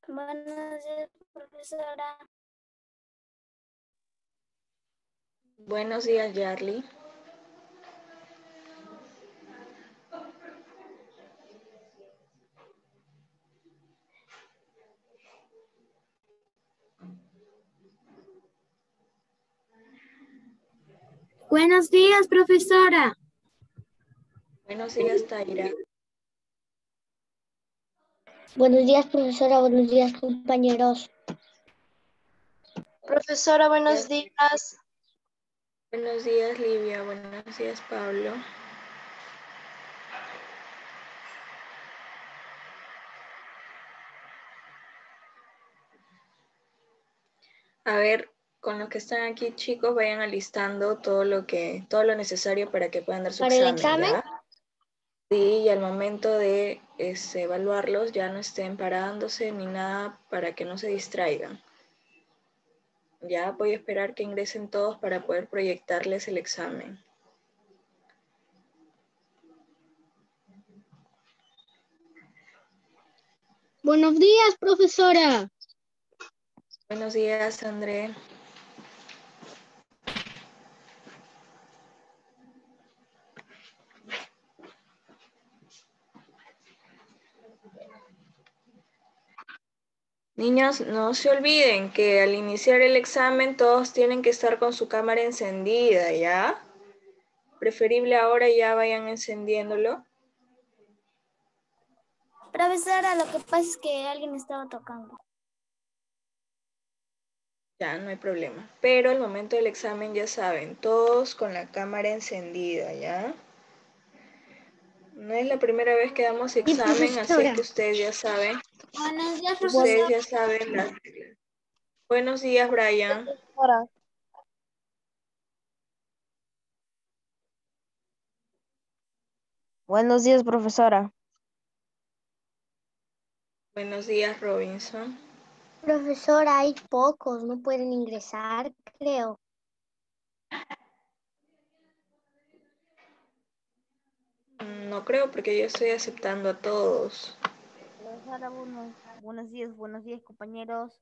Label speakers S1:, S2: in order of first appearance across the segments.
S1: Buenos días, profesora.
S2: Buenos días, Yarly.
S1: Buenos días, profesora.
S2: Buenos días, Taira.
S3: Buenos días, profesora. Buenos días, compañeros.
S4: Profesora, buenos días.
S2: Buenos días, Livia. Buenos días, Pablo. A ver, con los que están aquí, chicos, vayan alistando todo lo necesario para que puedan dar su
S3: ¿Para el
S2: examen,
S3: examen?
S2: ¿ya? Sí, y al momento de evaluarlos ya no estén parándose ni nada para que no se distraigan. Ya voy a esperar que ingresen todos para poder proyectarles el examen.
S3: Buenos días, profesora.
S2: Buenos días, André. Niños, no se olviden que al iniciar el examen todos tienen que estar con su cámara encendida, ¿ya? Preferible ahora ya vayan encendiéndolo.
S1: Profesora, lo que pasa es que alguien estaba tocando.
S2: Ya, no hay problema. Pero al momento del examen ya saben, todos con la cámara encendida, ¿ya? No es la primera vez que damos
S3: Sí,
S2: examen, así es
S3: profesora.
S2: que ustedes ya saben.
S1: Buenos días,
S2: Ustedes
S1: profesora.
S2: ya saben las reglas. Buenos días, Brian.
S4: Buenos días, profesora.
S2: Buenos días, Robinson.
S3: Profesora, hay pocos, no pueden ingresar, creo.
S2: No creo porque yo estoy aceptando a todos.
S4: Profesora, buenos días, compañeros.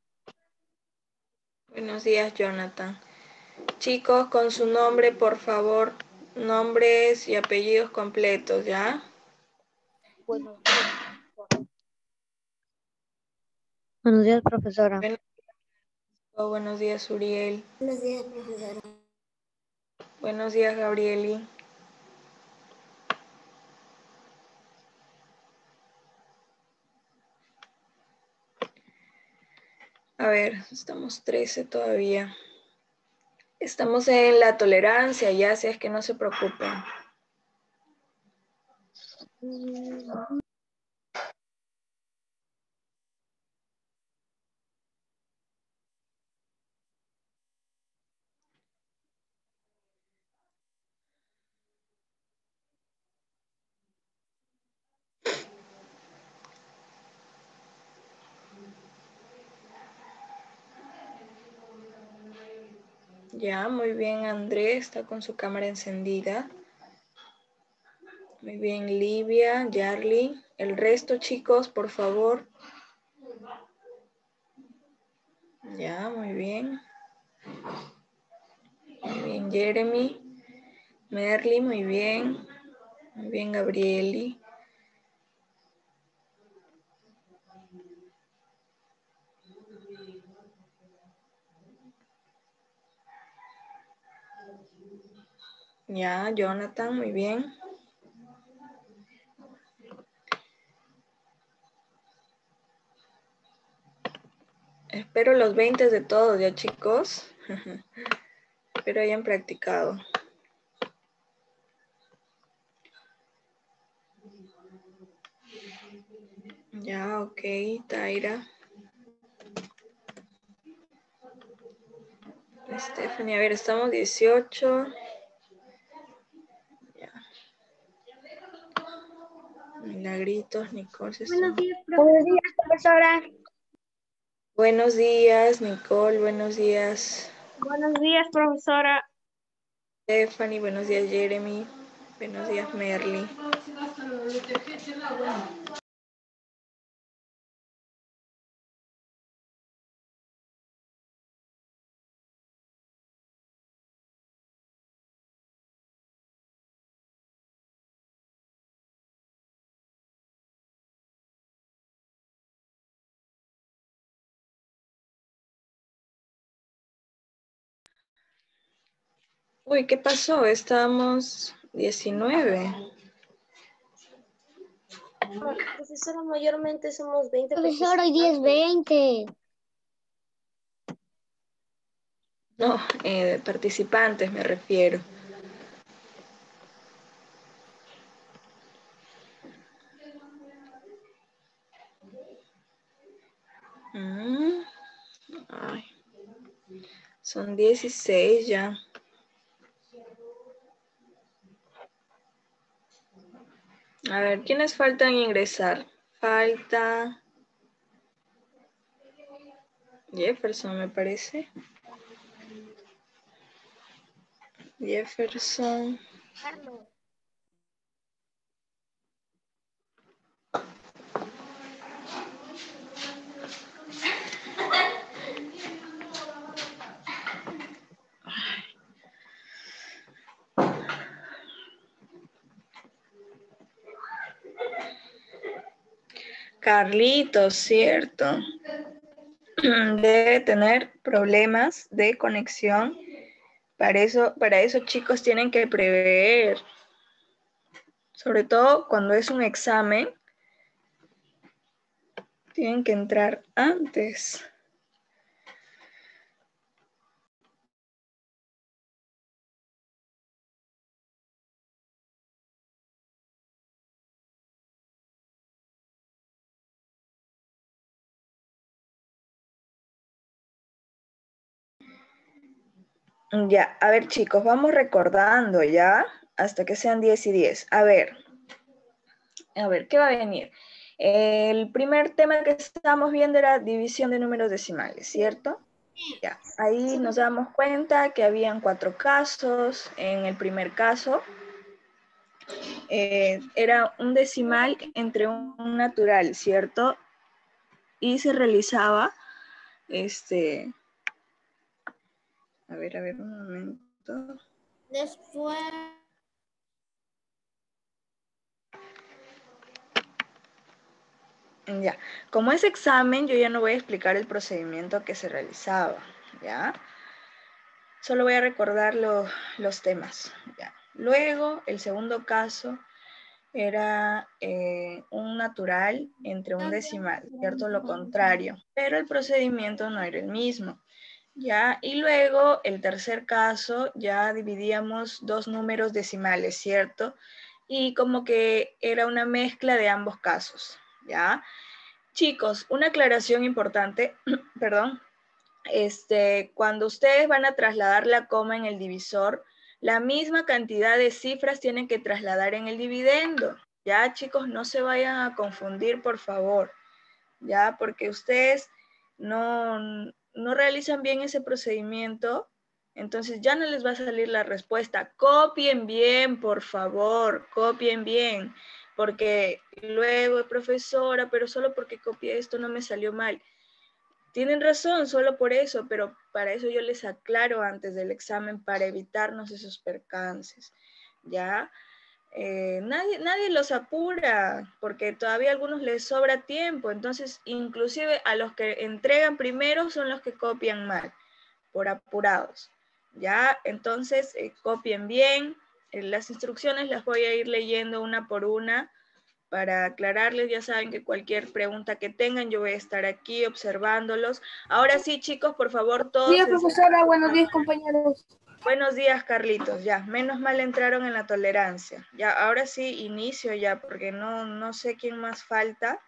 S2: Buenos días, Jonathan. Chicos, con su nombre, por favor, nombres y apellidos completos, ¿ya?
S4: Buenos días, profesora.
S3: Buenos días, profesora.
S2: Buenos días, Uriel.
S1: Buenos días, profesora.
S2: Buenos días, Gabrieli. A ver, estamos 13 todavía. Estamos en la tolerancia, ya, si es que no se preocupen. Ya, muy bien, André está con su cámara encendida. Muy bien, Livia, Yarly. El resto, chicos, por favor. Ya, muy bien. Muy bien, Jeremy. Merly, muy bien. Muy bien, Gabrieli. Ya, Jonathan, muy bien. Espero los 20 de todos, ya, chicos. Espero hayan practicado. Ya, ok, Taira. Stephanie, a ver, estamos 18. Ya. Milagritos, Nicole.
S3: Buenos días, profesora.
S2: Buenos días, Nicole. Buenos días,
S4: Buenos días, profesora.
S2: Stephanie. Buenos días, Jeremy. Buenos días, Merly. Uy, ¿qué pasó? Estábamos 19.
S5: Profesora, mayormente somos 20
S3: Profesor, hoy día es
S5: participantes.
S3: 20.
S2: No, de participantes me refiero. Ay, son 16 ya. A ver, ¿quiénes faltan ingresar? Falta Jefferson, me parece. Jefferson.
S4: Carlos.
S2: Carlitos, cierto. Debe tener problemas de conexión. Para eso, chicos, tienen que prever. Sobre todo cuando es un examen, tienen que entrar antes. Ya, a ver chicos, vamos recordando ya, hasta que sean 10 y 10. A ver, ¿qué va a venir? El primer tema que estábamos viendo era división de números decimales, ¿cierto? Ya, ahí nos damos cuenta que habían 4 casos. En el primer caso, era un decimal entre un natural, ¿cierto? Y se realizaba, a ver, un momento.
S1: Después,
S2: Ya, como es examen, yo ya no voy a explicar el procedimiento que se realizaba, ¿ya? Solo voy a recordar los temas, ¿ya? Luego, el segundo caso era un natural entre un decimal, ¿cierto? Lo contrario, pero el procedimiento no era el mismo, ¿ya? Y luego, el tercer caso, ya dividíamos 2 números decimales, ¿cierto? Y como que era una mezcla de ambos casos, ¿ya? Chicos, una aclaración importante, perdón, cuando ustedes van a trasladar la coma en el divisor, la misma cantidad de cifras tienen que trasladar en el dividendo. Ya, chicos, no se vayan a confundir, por favor, ya, porque ustedes no realizan bien ese procedimiento, entonces ya no les va a salir la respuesta. Copien bien, por favor, copien bien, porque luego, profesora, pero solo porque copié esto no me salió mal. Tienen razón, solo por eso, pero para eso yo les aclaro antes del examen, para evitarnos esos percances, ¿ya? Nadie los apura, porque todavía a algunos les sobra tiempo, entonces inclusive a los que entregan primero son los que copian mal, por apurados, ¿ya? Entonces copien bien, las instrucciones las voy a ir leyendo una por una, para aclararles. Ya saben que cualquier pregunta que tengan, yo voy a estar aquí observándolos. Ahora sí, chicos, por favor, todos.
S5: Buenos días, profesora. Buenos días, compañeros.
S2: Buenos días, Carlitos. Ya, menos mal entraron en la tolerancia. Ya, ahora sí, inicio ya, porque no sé quién más falta.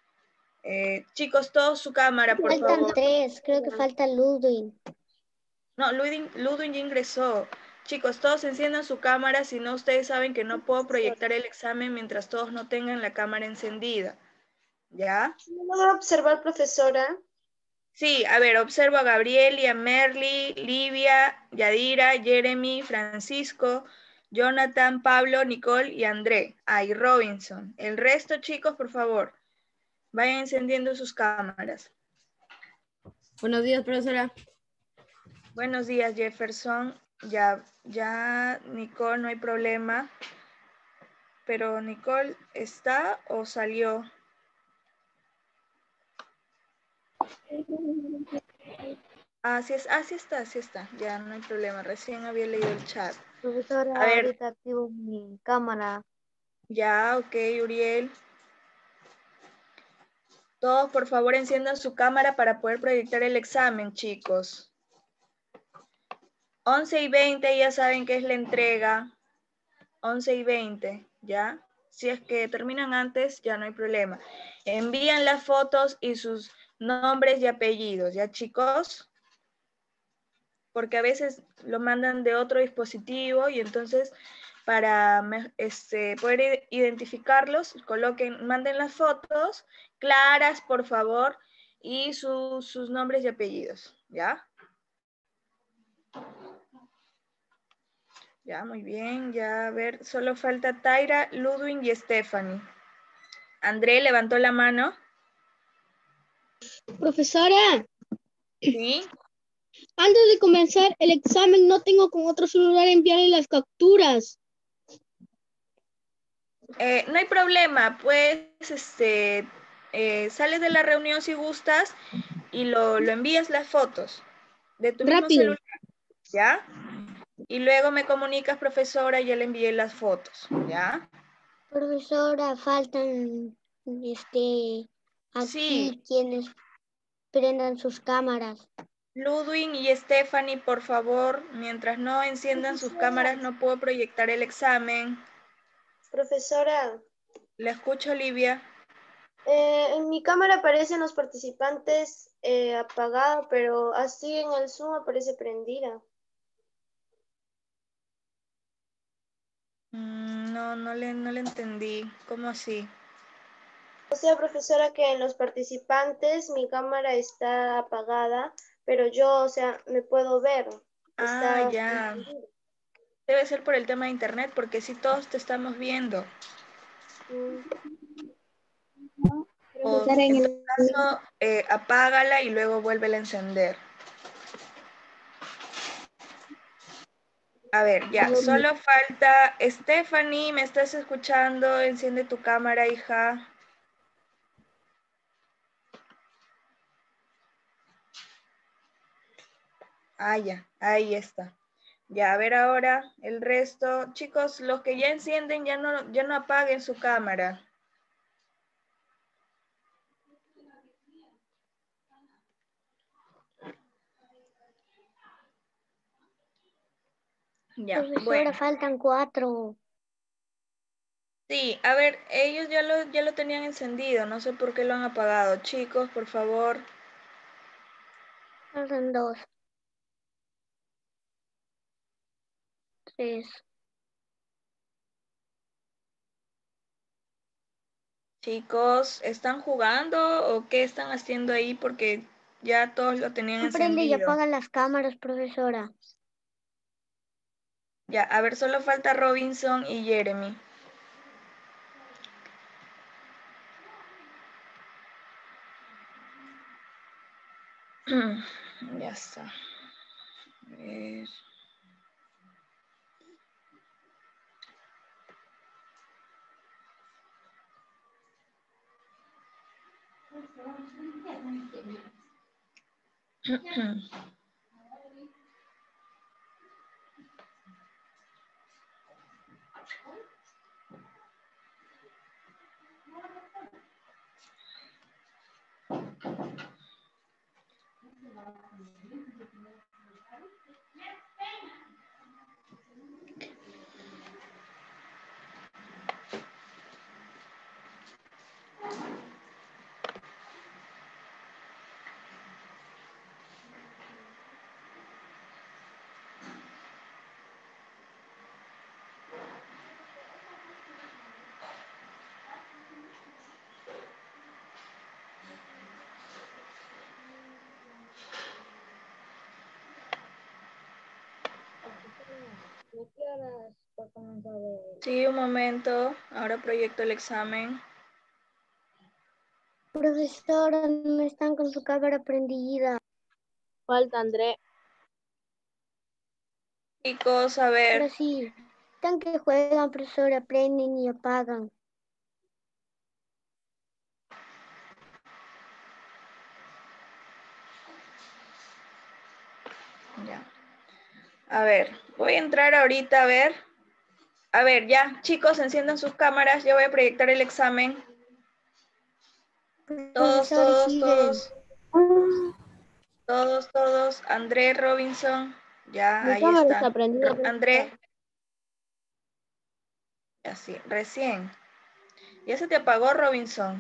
S2: Chicos, todos su cámara, por
S3: Faltan
S2: favor.
S3: 3, creo que falta Ludwig.
S2: No, Ludwig ya ingresó. Chicos, todos enciendan su cámara, si no, ustedes saben que no puedo proyectar el examen mientras todos no tengan la cámara encendida. ¿Ya?
S5: ¿No logro observar, profesora?
S2: Sí, a ver, observo a Gabriel, a Merly, Livia, Yadira, Jeremy, Francisco, Jonathan, Pablo, Nicole y André. Y Robinson. El resto, chicos, por favor, vayan encendiendo sus cámaras.
S6: Buenos días, profesora.
S2: Buenos días, Jefferson. Ya, Nicole, no hay problema. Pero Nicole, ¿está o salió? Así es, así está. Ya no hay problema. Recién había leído el chat.
S4: Profesora,
S2: A ver.
S4: ahorita activo mi cámara.
S2: Ya, ok, Uriel. Todos, por favor, enciendan su cámara para poder proyectar el examen, chicos. 11:20, ya saben que es la entrega. 11:20, ¿ya? Si es que terminan antes, ya no hay problema. Envían las fotos y sus nombres y apellidos, ¿ya, chicos? Porque a veces lo mandan de otro dispositivo y entonces para poder identificarlos, manden las fotos claras, por favor, y sus nombres y apellidos, ¿ya? Ya, muy bien, ya, a ver, solo falta Taira, Ludwig y Stephanie. André levantó la mano.
S7: Profesora,
S2: Sí.
S7: antes de comenzar el examen no tengo con otro celular enviarle las capturas.
S2: No hay problema, pues sales de la reunión si gustas y lo envías las fotos de tu mismo
S7: Rápido.
S2: celular, ¿ya? Y luego me comunicas, profesora, y ya le envié las fotos, ¿ya?
S3: Profesora, faltan aquí
S2: Sí.
S3: quienes prendan sus cámaras.
S2: Ludwig y Stephanie, por favor, mientras no enciendan sus cámaras, no puedo proyectar el examen.
S5: Profesora,
S2: La escucho, Olivia.
S5: en mi cámara aparecen los participantes apagada, pero así en el Zoom aparece prendida.
S2: No le entendí. ¿Cómo así?
S5: O sea, profesora, que en los participantes mi cámara está apagada, pero yo, o sea, me puedo ver.
S2: Ah, ya. Debe ser por el tema de internet, porque sí todos te estamos viendo. O en tu caso, apágala y luego vuélvela a encender. A ver, ya, solo falta Stephanie, ¿me estás escuchando? Enciende tu cámara, hija. Ah, ya, ahí está. Ya, a ver ahora el resto. Chicos, los que ya encienden, ya no apaguen su cámara. Ya,
S3: Profesora,
S2: bueno.
S3: faltan 4.
S2: Sí, a ver, ellos ya lo tenían encendido, no sé por qué lo han apagado. Chicos, por favor.
S3: Faltan 2. 3.
S2: Chicos, ¿están jugando o qué están haciendo ahí? Porque ya todos lo tenían
S3: Prende y
S2: encendido.
S3: apaga las cámaras, profesora.
S2: Ya, a ver, solo falta Robinson y Jeremy. Ya está. A ver. Sí, un momento. Ahora proyecto el examen.
S3: Profesora, no están con su cámara prendida.
S4: Falta André.
S2: Chicos, a ver.
S3: Ahora sí. Están que juegan, profesora, prenden y apagan.
S2: A ver, voy a entrar ahorita a ver. A ver, ya, chicos, enciendan sus cámaras. Ya voy a proyectar el examen. Todos,
S3: Profesor,
S2: todos,
S3: siguen.
S2: todos. André, Robinson. Ya,
S4: Mi
S2: ahí
S4: cámara está
S2: está.
S4: prendida.
S2: André. Así, recién. ¿Ya se te apagó, Robinson?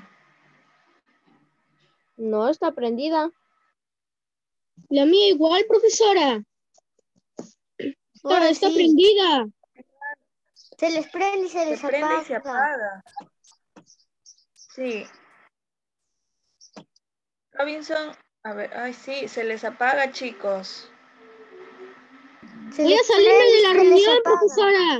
S4: No está prendida.
S7: La mía igual, profesora.
S3: Ahora
S7: Está
S3: sí.
S7: prendida.
S3: Se les prende y se
S2: Se
S3: les
S2: prende y se
S3: apaga.
S2: apaga. Sí. Robinson, a ver, ay, sí, se les apaga, chicos.
S3: Se
S7: Voy a
S3: les
S7: salirme
S3: prende
S7: de
S3: y
S7: la
S3: se les
S7: reunión,
S3: apaga.
S7: profesora.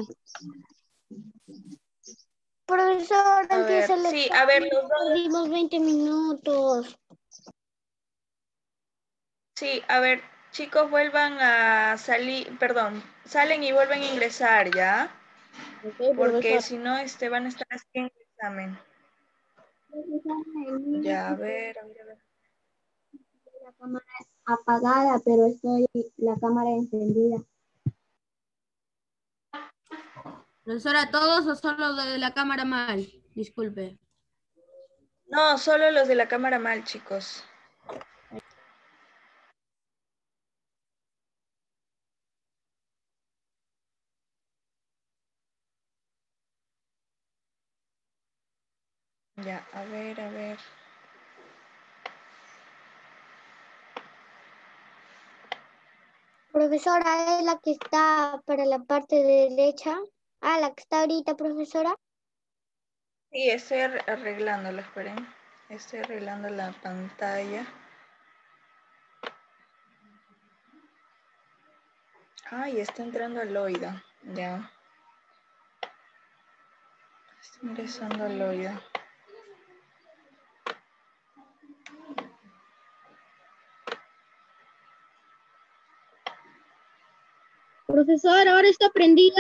S3: Profesor,
S2: A ver,
S3: empieza el
S2: sí, a ver,
S3: examen.
S2: los dos.
S3: Perdimos 20 minutos.
S2: Sí, a ver, chicos, vuelvan a salir, perdón, salen y vuelven a ingresar, ¿ya?
S4: Ok,
S2: Porque
S4: profesor.
S2: si no, van a estar haciendo el examen. Ya, a ver.
S8: La cámara apagada, pero estoy la cámara encendida.
S6: Profesora, ¿todos o solo de la cámara mal? Disculpe.
S2: No, solo los de la cámara mal, chicos. Ya, a ver.
S3: Profesora, ¿es la que está para la parte derecha? Ah, la que está ahorita, profesora.
S2: Sí, estoy arreglándolo, esperen. Estoy arreglando la pantalla. Ay, está entrando Loida. Ya. Está ingresando Loida.
S7: Profesor, ahora está prendida.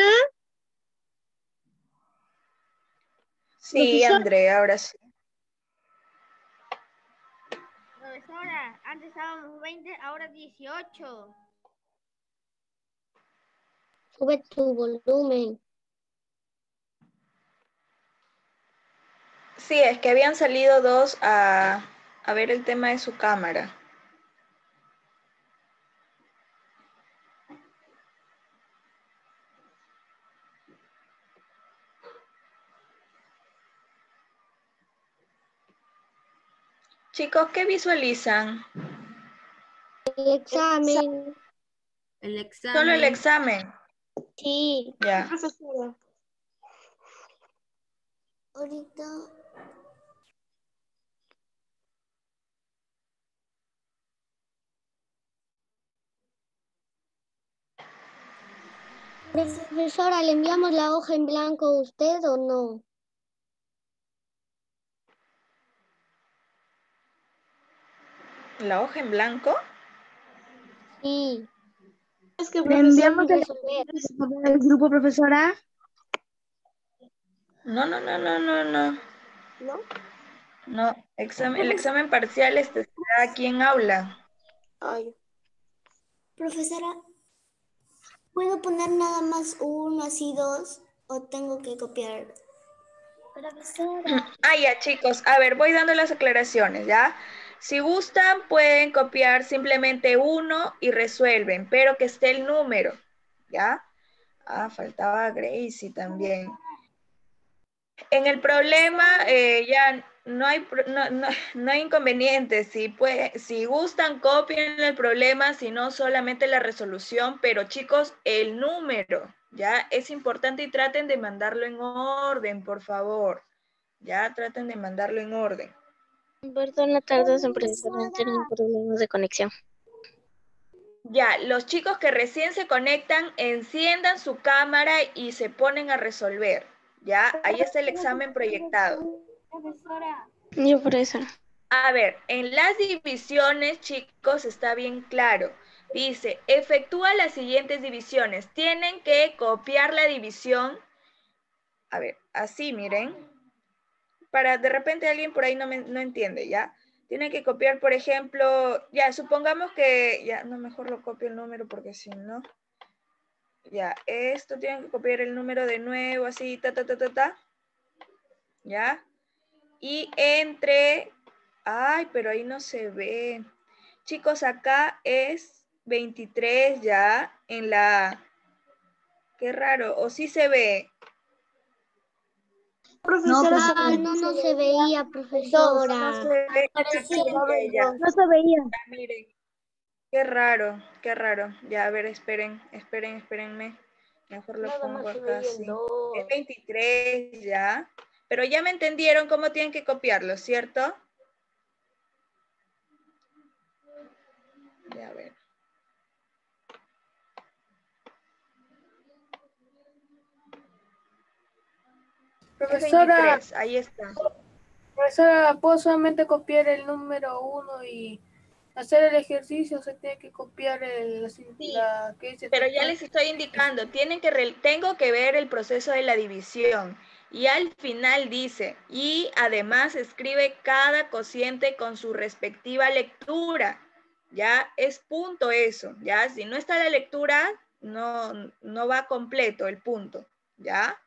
S2: Sí,
S7: Profesor.
S2: André, ahora sí.
S1: Profesora, antes estábamos 20, ahora 18.
S3: Sube tu volumen.
S2: Sí, es que habían salido dos a ver el tema de su cámara. Chicos, ¿qué visualizan?
S3: El examen.
S6: El
S2: Solo el
S6: examen.
S2: examen.
S3: Sí.
S2: Ya.
S5: Profesora.
S3: Ahorita. Profesora, ¿le enviamos la hoja en blanco a usted o no?
S2: ¿La hoja en blanco?
S3: Sí.
S5: Es que
S8: ¿Le
S5: profesor,
S8: enviamos el
S3: Resolver.
S8: grupo, profesora?
S2: No.
S5: ¿no?
S2: No, el examen parcial está aquí en aula.
S5: Ay,
S1: Profesora, ¿puedo poner nada más uno, así dos? ¿O tengo que copiar? Profesora.
S2: Ya, chicos. A ver, voy dando las aclaraciones, ¿ya? Si gustan, pueden copiar simplemente uno y resuelven, pero que esté el número, ¿ya? Faltaba Gracie también. En el problema ya no hay inconvenientes. Si gustan, copien el problema, si no solamente la resolución, pero chicos, el número, ¿ya? Es importante y traten de mandarlo en orden, por favor. Ya, traten de mandarlo en orden.
S8: Perdón, tardes en profesora, tienen problemas de conexión.
S2: Ya, los chicos que recién se conectan, enciendan su cámara y se ponen a resolver. Ya, ahí está el examen proyectado.
S1: Profesora.
S8: Yo por eso.
S2: A ver, en las divisiones, chicos, está bien claro. Dice, efectúa las siguientes divisiones. Tienen que copiar la división. A ver, así miren. Para de repente alguien por ahí no entiende, ¿ya? Tienen que copiar, por ejemplo, ya, supongamos que, ya, no, mejor lo copio el número porque si no. Ya, esto tienen que copiar el número de nuevo, así, ¿ya? Y entre, ay, pero ahí no se ve. Chicos, acá es 23 ya, en la, qué raro, o sí se ve.
S5: Profesora,
S3: No se veía,
S2: No
S3: profesora.
S2: se ve. Ya,
S7: No se veía.
S2: miren, qué raro. Ya, a ver, espérenme. Mejor lo pongo acá así. Es 23 ya. Pero ya me entendieron cómo tienen que copiarlo, ¿cierto? Ya, a ver.
S9: Profesora,
S2: 23, ahí está.
S9: profesora, ¿puedo solamente copiar el número 1 y hacer el ejercicio? ¿Se tiene que copiar la que dice
S2: Pero ya
S9: total?
S2: les estoy indicando, tengo que ver el proceso de la división. Y al final dice, y además escribe cada cociente con su respectiva lectura. Ya es punto eso, ya. Si no está la lectura, no va completo el punto, ¿ya?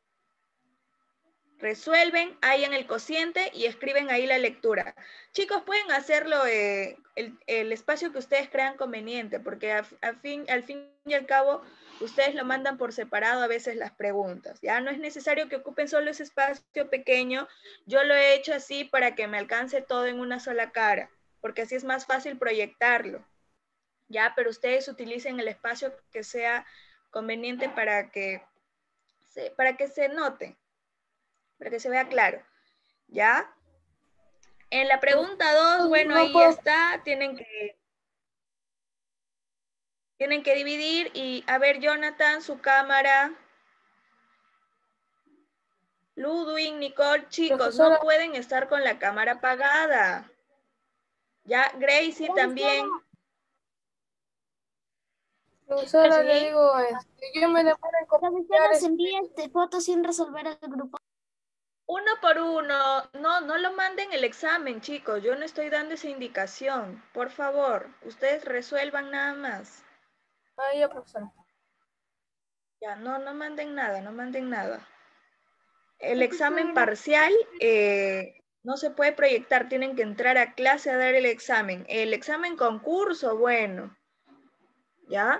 S2: Resuelven ahí en el cociente y escriben ahí la lectura. Chicos, pueden hacerlo el espacio que ustedes crean conveniente, porque al fin y al cabo, ustedes lo mandan por separado a veces las preguntas. Ya no es necesario que ocupen solo ese espacio pequeño. Yo lo he hecho así para que me alcance todo en una sola cara, porque así es más fácil proyectarlo. Ya, pero ustedes utilicen el espacio que sea conveniente para que se note, para que se vea claro, ¿ya? En la pregunta 2, bueno,
S9: No
S2: ahí
S9: puedo.
S2: está, tienen que dividir y, a ver, Jonathan, su cámara. Ludwig, Nicole, chicos, no
S9: Profesora,
S2: pueden estar con la cámara apagada. Ya, Gracie también.
S9: profesora, le
S2: ¿Sí?
S9: digo, yo me demoro en
S1: La
S9: copiar
S1: nos envía fotos sin resolver el grupo.
S2: Uno por uno. No lo manden el examen, chicos. Yo no estoy dando esa indicación. Por favor, ustedes resuelvan nada más.
S9: Ah, ya, profesora.
S2: Ya, no manden nada. El examen parcial no se puede proyectar, tienen que entrar a clase a dar el examen. El examen concurso, bueno, ¿ya?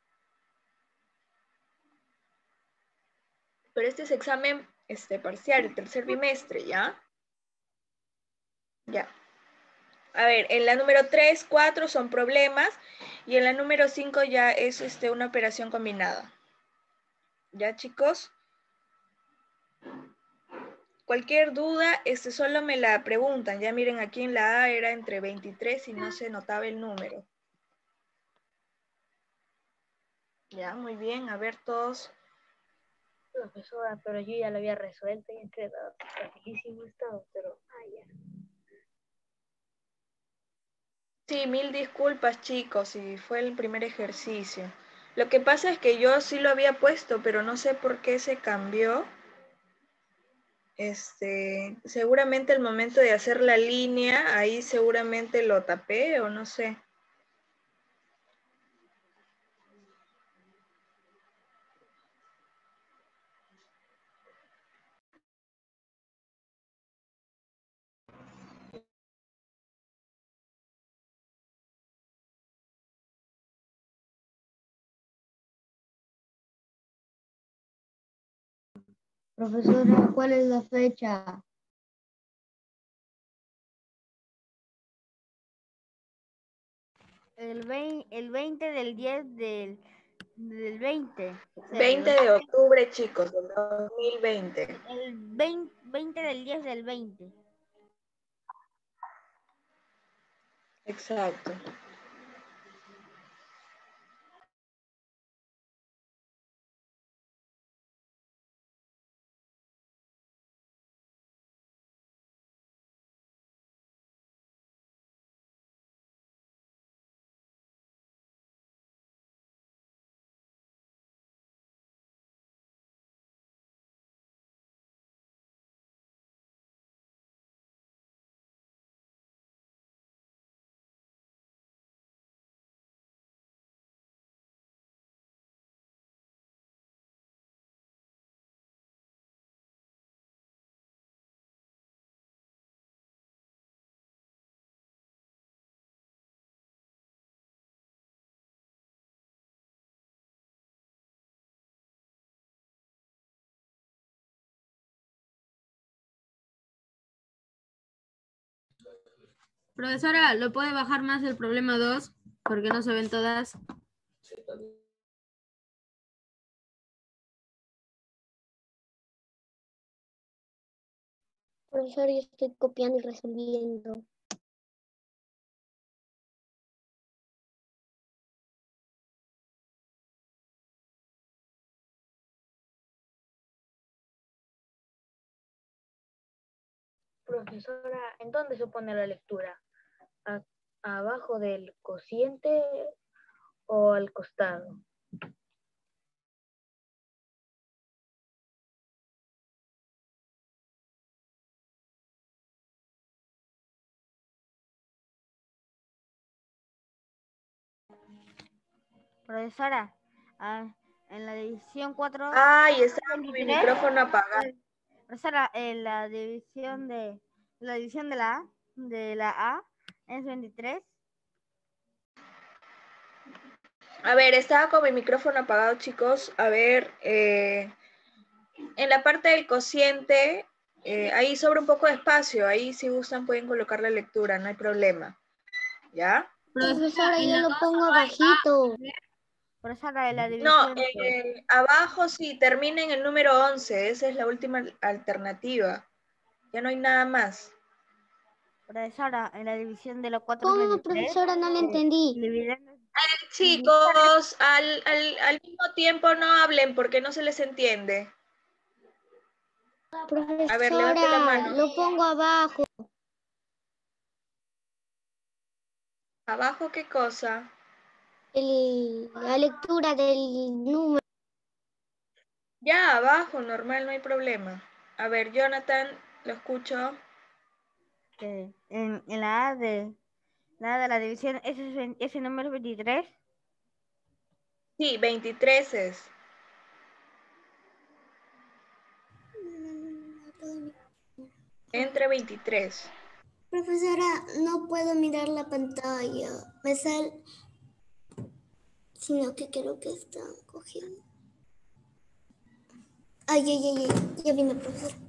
S2: Pero este es examen parcial, el tercer bimestre, ¿ya? Ya. A ver, en la número 3, 4 son problemas y en la número 5 ya es una operación combinada. ¿Ya, chicos? Cualquier duda, solo me la preguntan. Ya miren, aquí en la A era entre 23 y no se notaba el número. Ya, muy bien. A ver todos.
S8: Profesora, pero yo ya lo había resuelto y quedado facilísimo estado, pero ya.
S2: Sí, mil disculpas, chicos, si fue el primer ejercicio. Lo que pasa es que yo sí lo había puesto, pero no sé por qué se cambió. Seguramente el momento de hacer la línea, ahí seguramente lo tapé o no sé.
S3: Profesora, ¿cuál es la fecha?
S10: El 20 del 10 del 20. O sea,
S2: 20 de octubre, chicos, del 2020.
S10: el 20 del 10 del 20.
S2: Exacto.
S6: Profesora, ¿lo puede bajar más el problema 2? Porque no se ven todas.
S3: Profesor, yo estoy copiando y resolviendo.
S8: Profesora, ¿en dónde se pone la lectura? ¿Abajo del cociente o al costado?
S10: Profesora, en la división 4,
S2: Ay, estaba con mi
S10: 23,
S2: micrófono apagado.
S10: profesora, en la división de la A es 23.
S2: A ver, estaba con mi micrófono apagado, chicos. A ver, en la parte del cociente, ahí sobra un poco de espacio. Ahí si gustan pueden colocar la lectura, no hay problema. ¿Ya?
S3: Profesora,
S6: en
S3: yo
S6: la
S3: lo
S6: 2
S3: pongo
S6: no hay
S3: abajito.
S10: Profesora, en la
S2: No,
S10: división
S2: abajo sí, termina en el número 11. Esa es la última alternativa. Ya no hay nada más.
S10: profesora, en la división de los 4 es
S3: ¿Cómo,
S10: 23.
S3: profesora? No le entendí.
S2: Chicos, al mismo tiempo no hablen porque no se les entiende. A ver, levante la
S3: Profesora,
S2: mano.
S3: lo pongo abajo.
S2: ¿Abajo qué cosa?
S3: La lectura del número.
S2: Ya, abajo, normal, no hay problema. A ver, Jonathan, lo escucho.
S10: En la A de la división, ese número 23.
S2: Sí, 23 es. Entre 23.
S3: Profesora, no puedo mirar la pantalla. Me sale, sino que creo que está cogiendo. Ay, ay, ay, ay. Ya vine, profesora.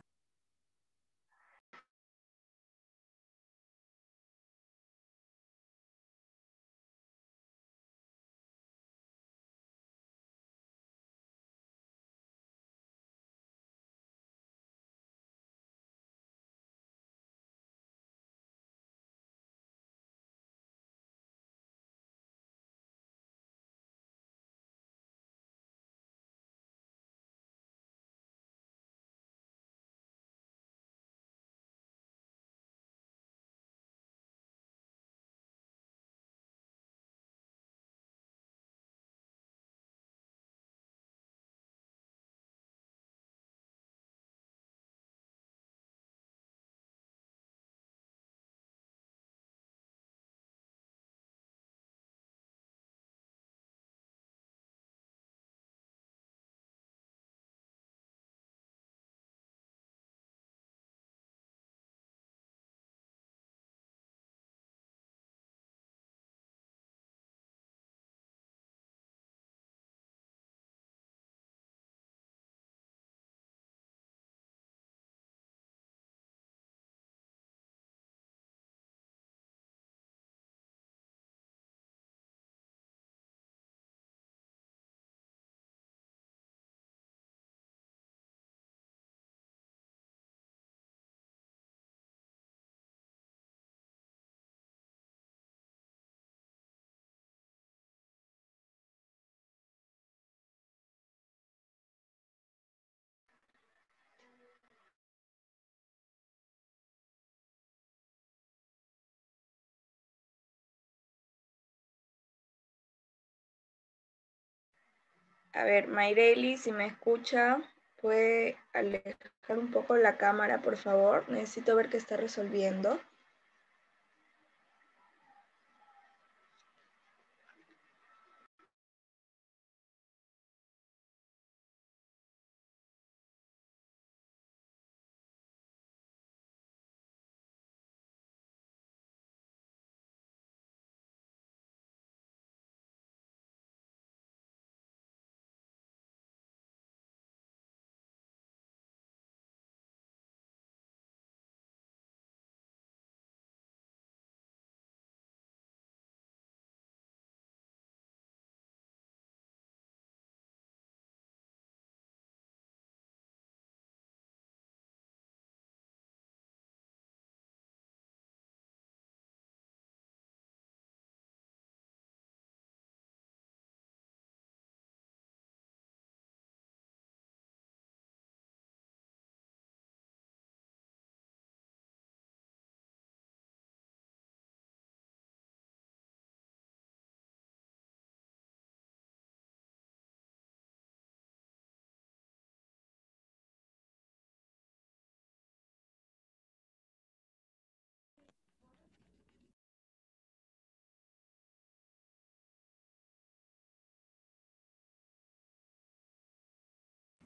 S2: A ver, Mayreli, si me escucha, puede alejar un poco la cámara, por favor. Necesito ver qué está resolviendo.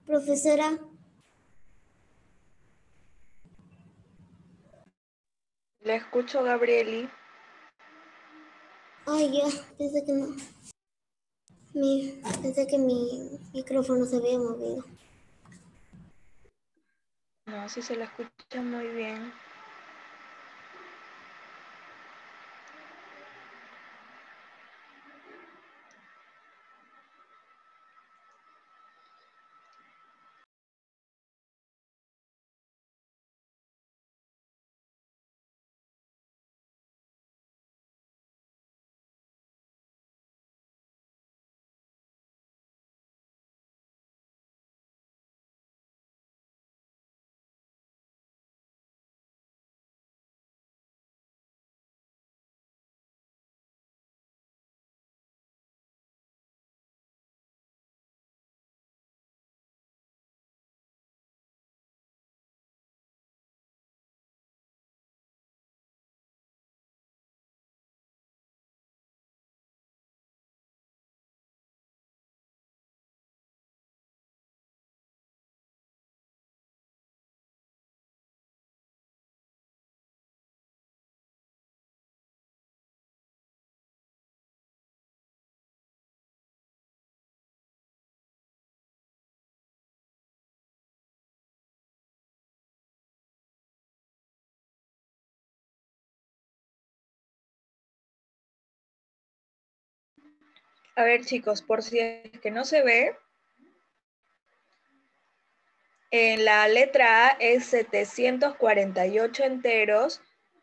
S3: Profesora,
S2: Le escucho, Gabrieli.
S3: ay, ya, pensé que no. Pensé que mi micrófono se había movido.
S2: No, sí se la escucha muy bien. A ver, chicos, por si es que no se ve, en la letra A es 748 enteros,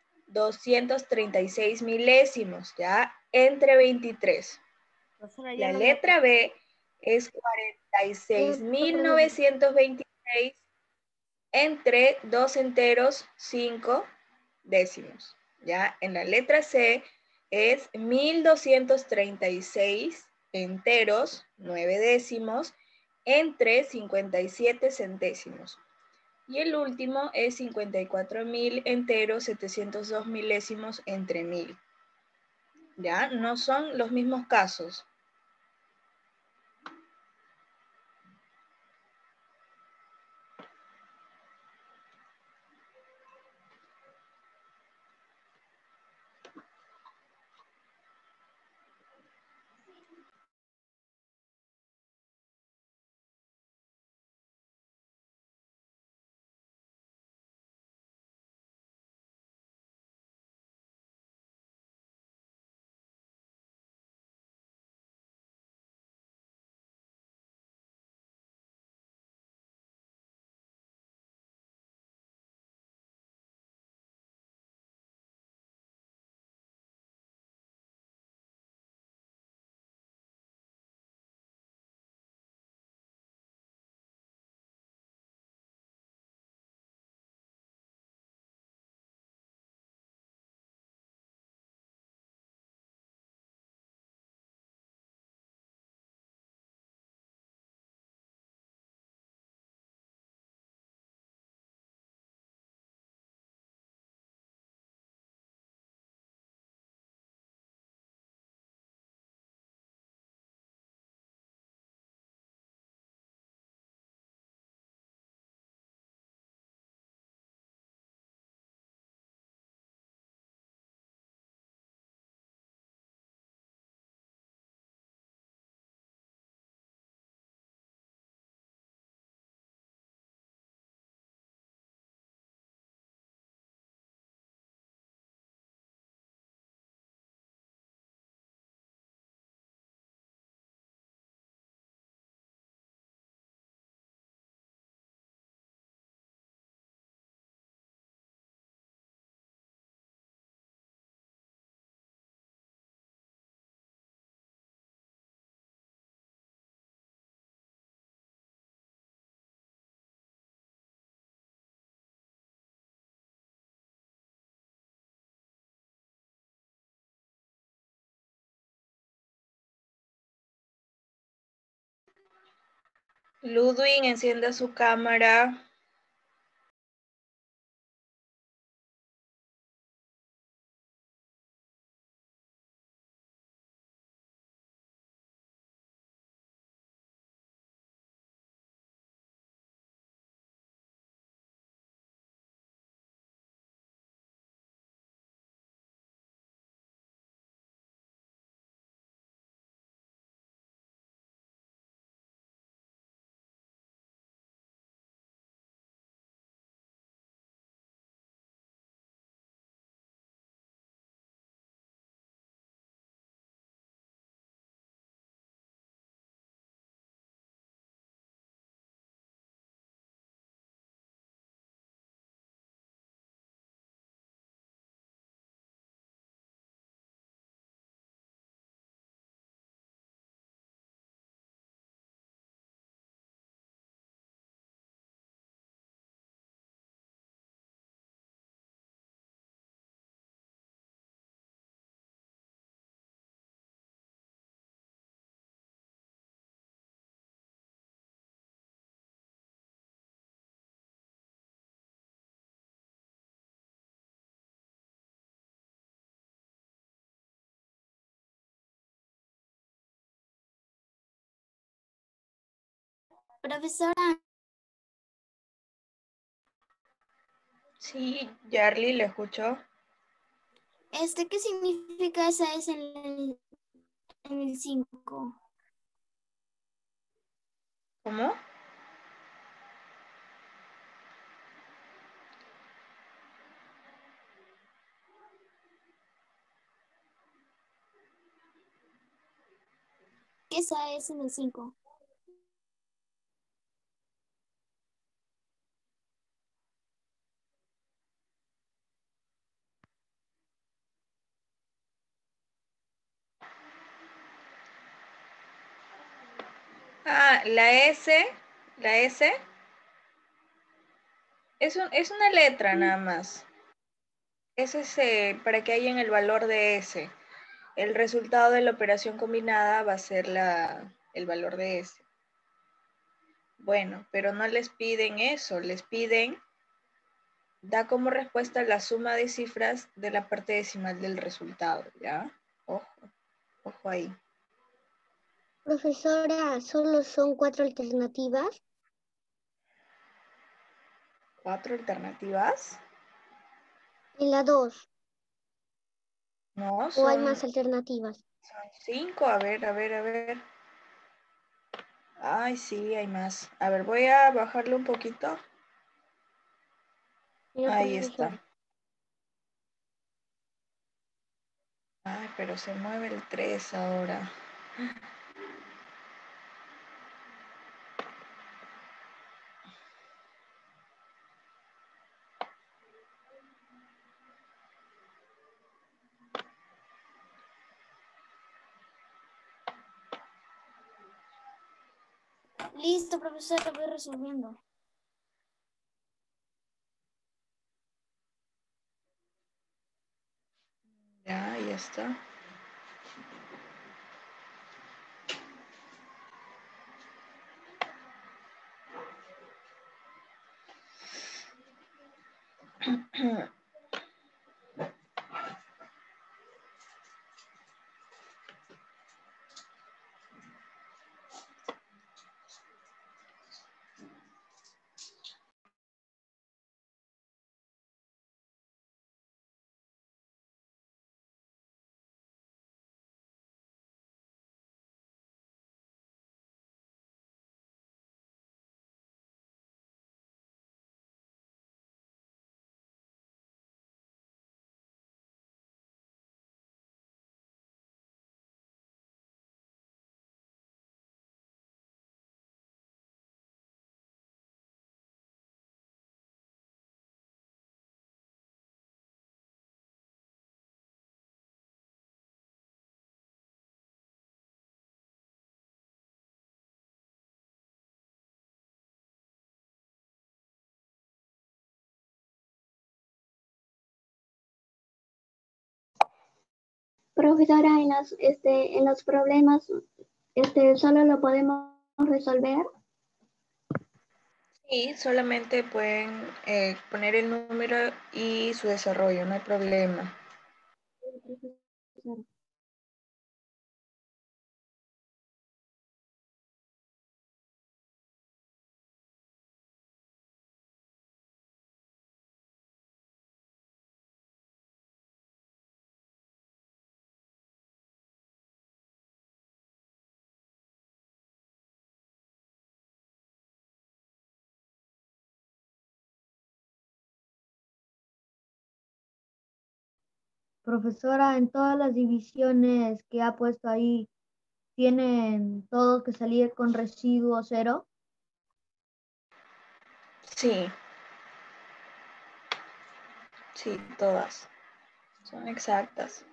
S2: 236 milésimos, ¿ya? Entre 23.
S10: Profesora, ya
S2: La
S10: lo veo.
S2: letra B es 46.926 entre 2 enteros, 5 décimos, ¿ya? En la letra C es 1.236 enteros, 9 décimos, entre 57 centésimos. Y el último es 54.000 enteros, 702 milésimos entre 1.000. ¿Ya? No son los mismos casos. Ludwig, encienda su cámara.
S1: Profesora,
S2: Sí, Yarly, ¿le escuchó?
S1: ¿qué significa esa S en el 5?
S2: ¿Cómo?
S1: ¿Qué es esa S en el 5?
S2: Ah, la S es una letra nada más. Ese es para que haya en el valor de S. El resultado de la operación combinada va a ser el valor de S. Bueno, pero no les piden eso, les piden, da como respuesta la suma de cifras de la parte decimal del resultado, ¿ya? Ojo ahí.
S3: Profesora, solo son 4 alternativas.
S2: 4 alternativas.
S3: En la 2.
S2: No,
S3: ¿O hay
S2: son
S3: más alternativas?
S2: 5. A ver. Ay, sí, hay más. A ver, voy a bajarle un poquito.
S3: Señora
S2: Ahí
S3: profesora.
S2: está. Ay, pero se mueve el 3 ahora.
S1: Listo, profesora, voy resolviendo.
S2: Ya está.
S11: Profesora, en los problemas, solo lo podemos resolver.
S2: Sí, solamente pueden poner el número y su desarrollo, no hay problema.
S12: Profesora, en todas las divisiones que ha puesto ahí, ¿tienen todos que salir con residuo cero?
S2: Sí, todas. Son exactas.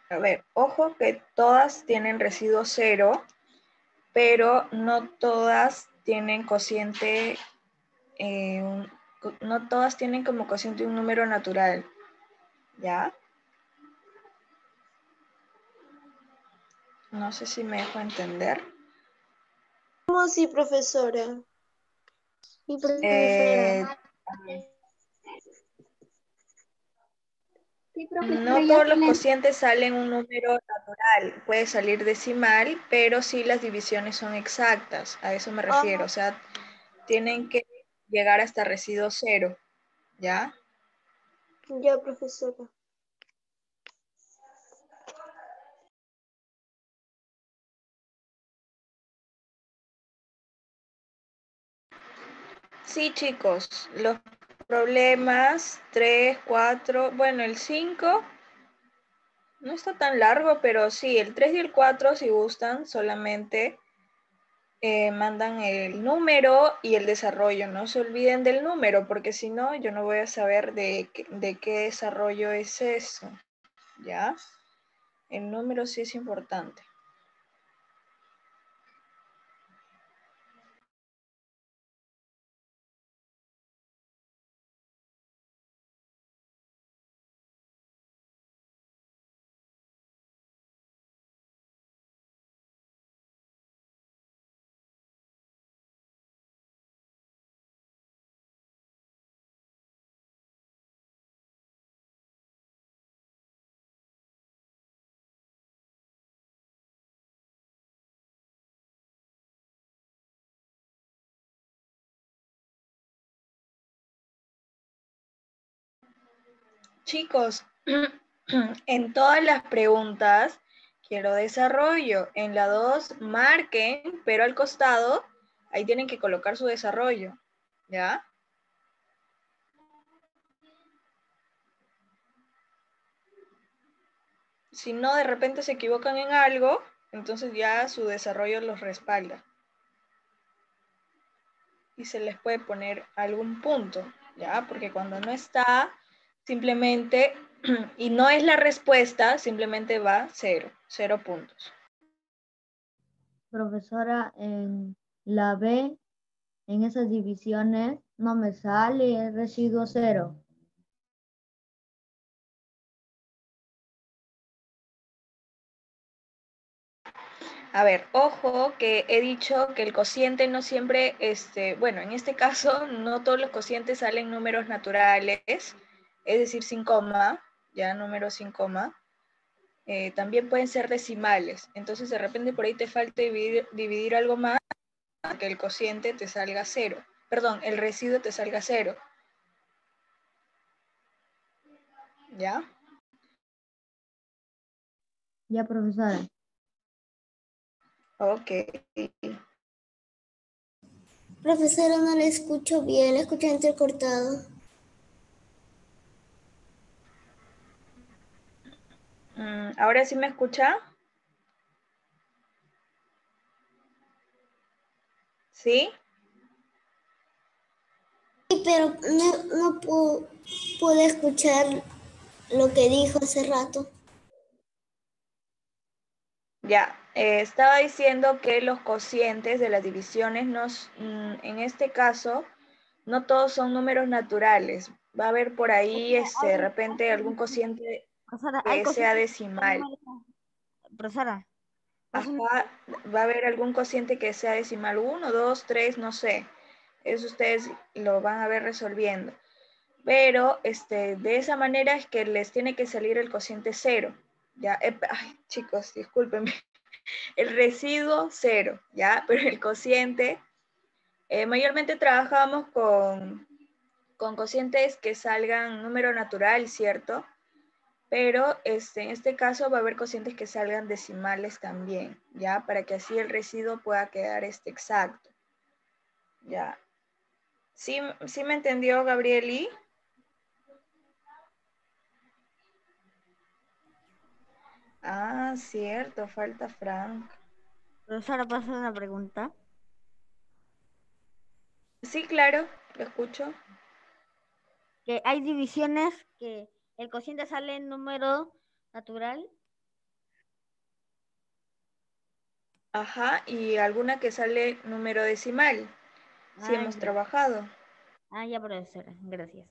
S2: A ver, ojo que todas tienen residuo cero, pero no todas tienen cociente, no todas tienen como cociente un número natural, ¿ya? No sé si me dejo entender.
S5: ¿Cómo así, profesora?
S3: Sí, profesora.
S11: Sí,
S2: No
S11: profesora, ya
S2: todos
S11: se
S2: los
S11: le...
S2: cocientes salen un número natural, puede salir decimal, pero sí las divisiones son exactas, a eso me refiero, o sea, tienen que llegar hasta residuo cero, ¿ya?
S5: Ya, profesora.
S2: Sí, chicos, los problemas 3, 4, bueno, el 5 no está tan largo, pero sí, el 3 y el 4, si gustan, solamente mandan el número y el desarrollo. No se olviden del número, porque si no, yo no voy a saber de qué desarrollo es eso, ¿ya? El número sí es importante. Chicos, en todas las preguntas quiero desarrollo. En la 2 marquen, pero al costado, ahí tienen que colocar su desarrollo, ¿ya? Si no, de repente se equivocan en algo, entonces ya su desarrollo los respalda. Y se les puede poner algún punto, ¿ya? Porque cuando no está, simplemente, y no es la respuesta, simplemente va 0 puntos.
S12: Profesora, en la B, en esas divisiones, no me sale residuo cero.
S2: A ver, ojo que he dicho que el cociente no siempre, bueno, en este caso no todos los cocientes salen números naturales, es decir, sin coma, ya números sin coma. También pueden ser decimales. Entonces, de repente por ahí te falta dividir algo más para que el cociente te salga 0. Perdón, el residuo te salga 0. ¿Ya?
S12: Ya, profesora.
S2: Ok.
S3: Profesora, no le escucho bien, le escucho entrecortado.
S2: ¿Ahora sí me escucha? ¿Sí?
S3: Sí, pero no pude escuchar lo que dijo hace rato.
S2: Ya, estaba diciendo que los cocientes de las divisiones, en este caso, no todos son números naturales. Va a haber por ahí, de repente, algún cociente
S10: Profesora, hay
S2: que sea
S10: cositas.
S2: decimal.
S10: Profesora.
S2: Ajá, va a haber algún cociente que sea decimal 1, 2, 3, no sé. Eso ustedes lo van a ver resolviendo. Pero de esa manera es que les tiene que salir el cociente 0. ¿Ya? Ay, chicos, discúlpenme. El residuo 0, ¿ya? Pero el cociente, mayormente trabajamos con cocientes que salgan número natural, ¿cierto? Pero en este caso va a haber cocientes que salgan decimales también, ¿ya? Para que así el residuo pueda quedar exacto, ¿ya? ¿Sí me entendió, Gabrieli? Ah, cierto, falta Frank.
S10: Profesora, ¿puedo hacer una pregunta?
S2: Sí, claro, lo escucho.
S10: Que hay divisiones que el cociente sale en número natural
S2: Ajá, y alguna que sale número decimal. Sí
S10: Ah,
S2: hemos
S10: ya.
S2: trabajado.
S10: Ah, ya, profesora. Gracias.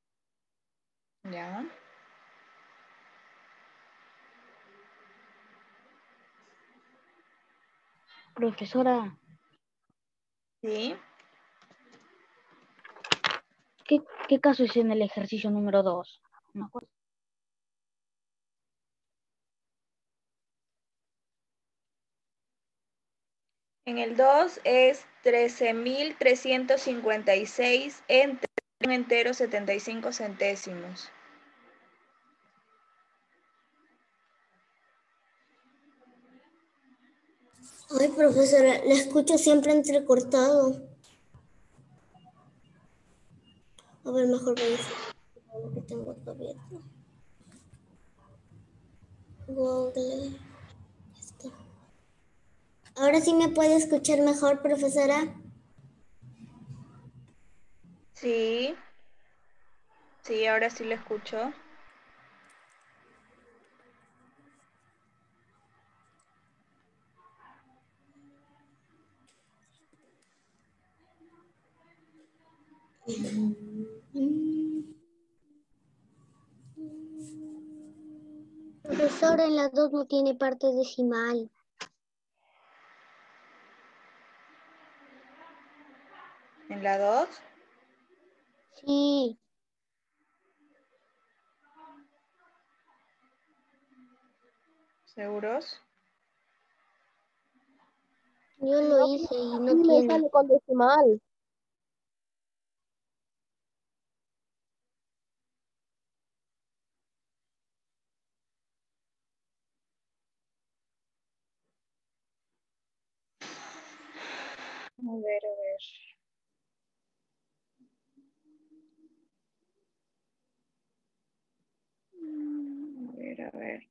S2: Ya.
S13: Profesora,
S2: Sí.
S13: ¿qué caso es en el ejercicio número 2? No me acuerdo.
S2: En el 2 es 13.356 entre un entero 75 centésimos.
S3: Ay, profesora, la escucho siempre entrecortado. A ver, mejor voy a decir lo que tengo abierto. Google. Esto. Ahora sí me puede escuchar mejor, profesora.
S2: Sí. Sí, ahora sí lo escucho.
S3: Profesora, en las 2 no tiene parte decimal.
S2: ¿En la 2?
S3: Sí,
S2: ¿Seguros?
S3: yo lo
S4: No,
S3: hice y
S4: a
S3: no
S4: mí me
S3: tiene.
S4: sale con decimal.
S2: A ver, a ver. A ver, a ver.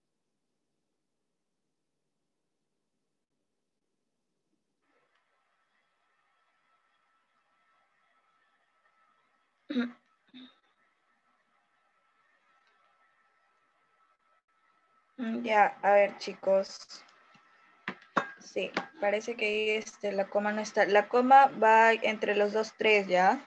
S2: Ya, a ver, chicos. Sí, parece que ahí la coma no está. La coma va entre los dos tres, ¿ya?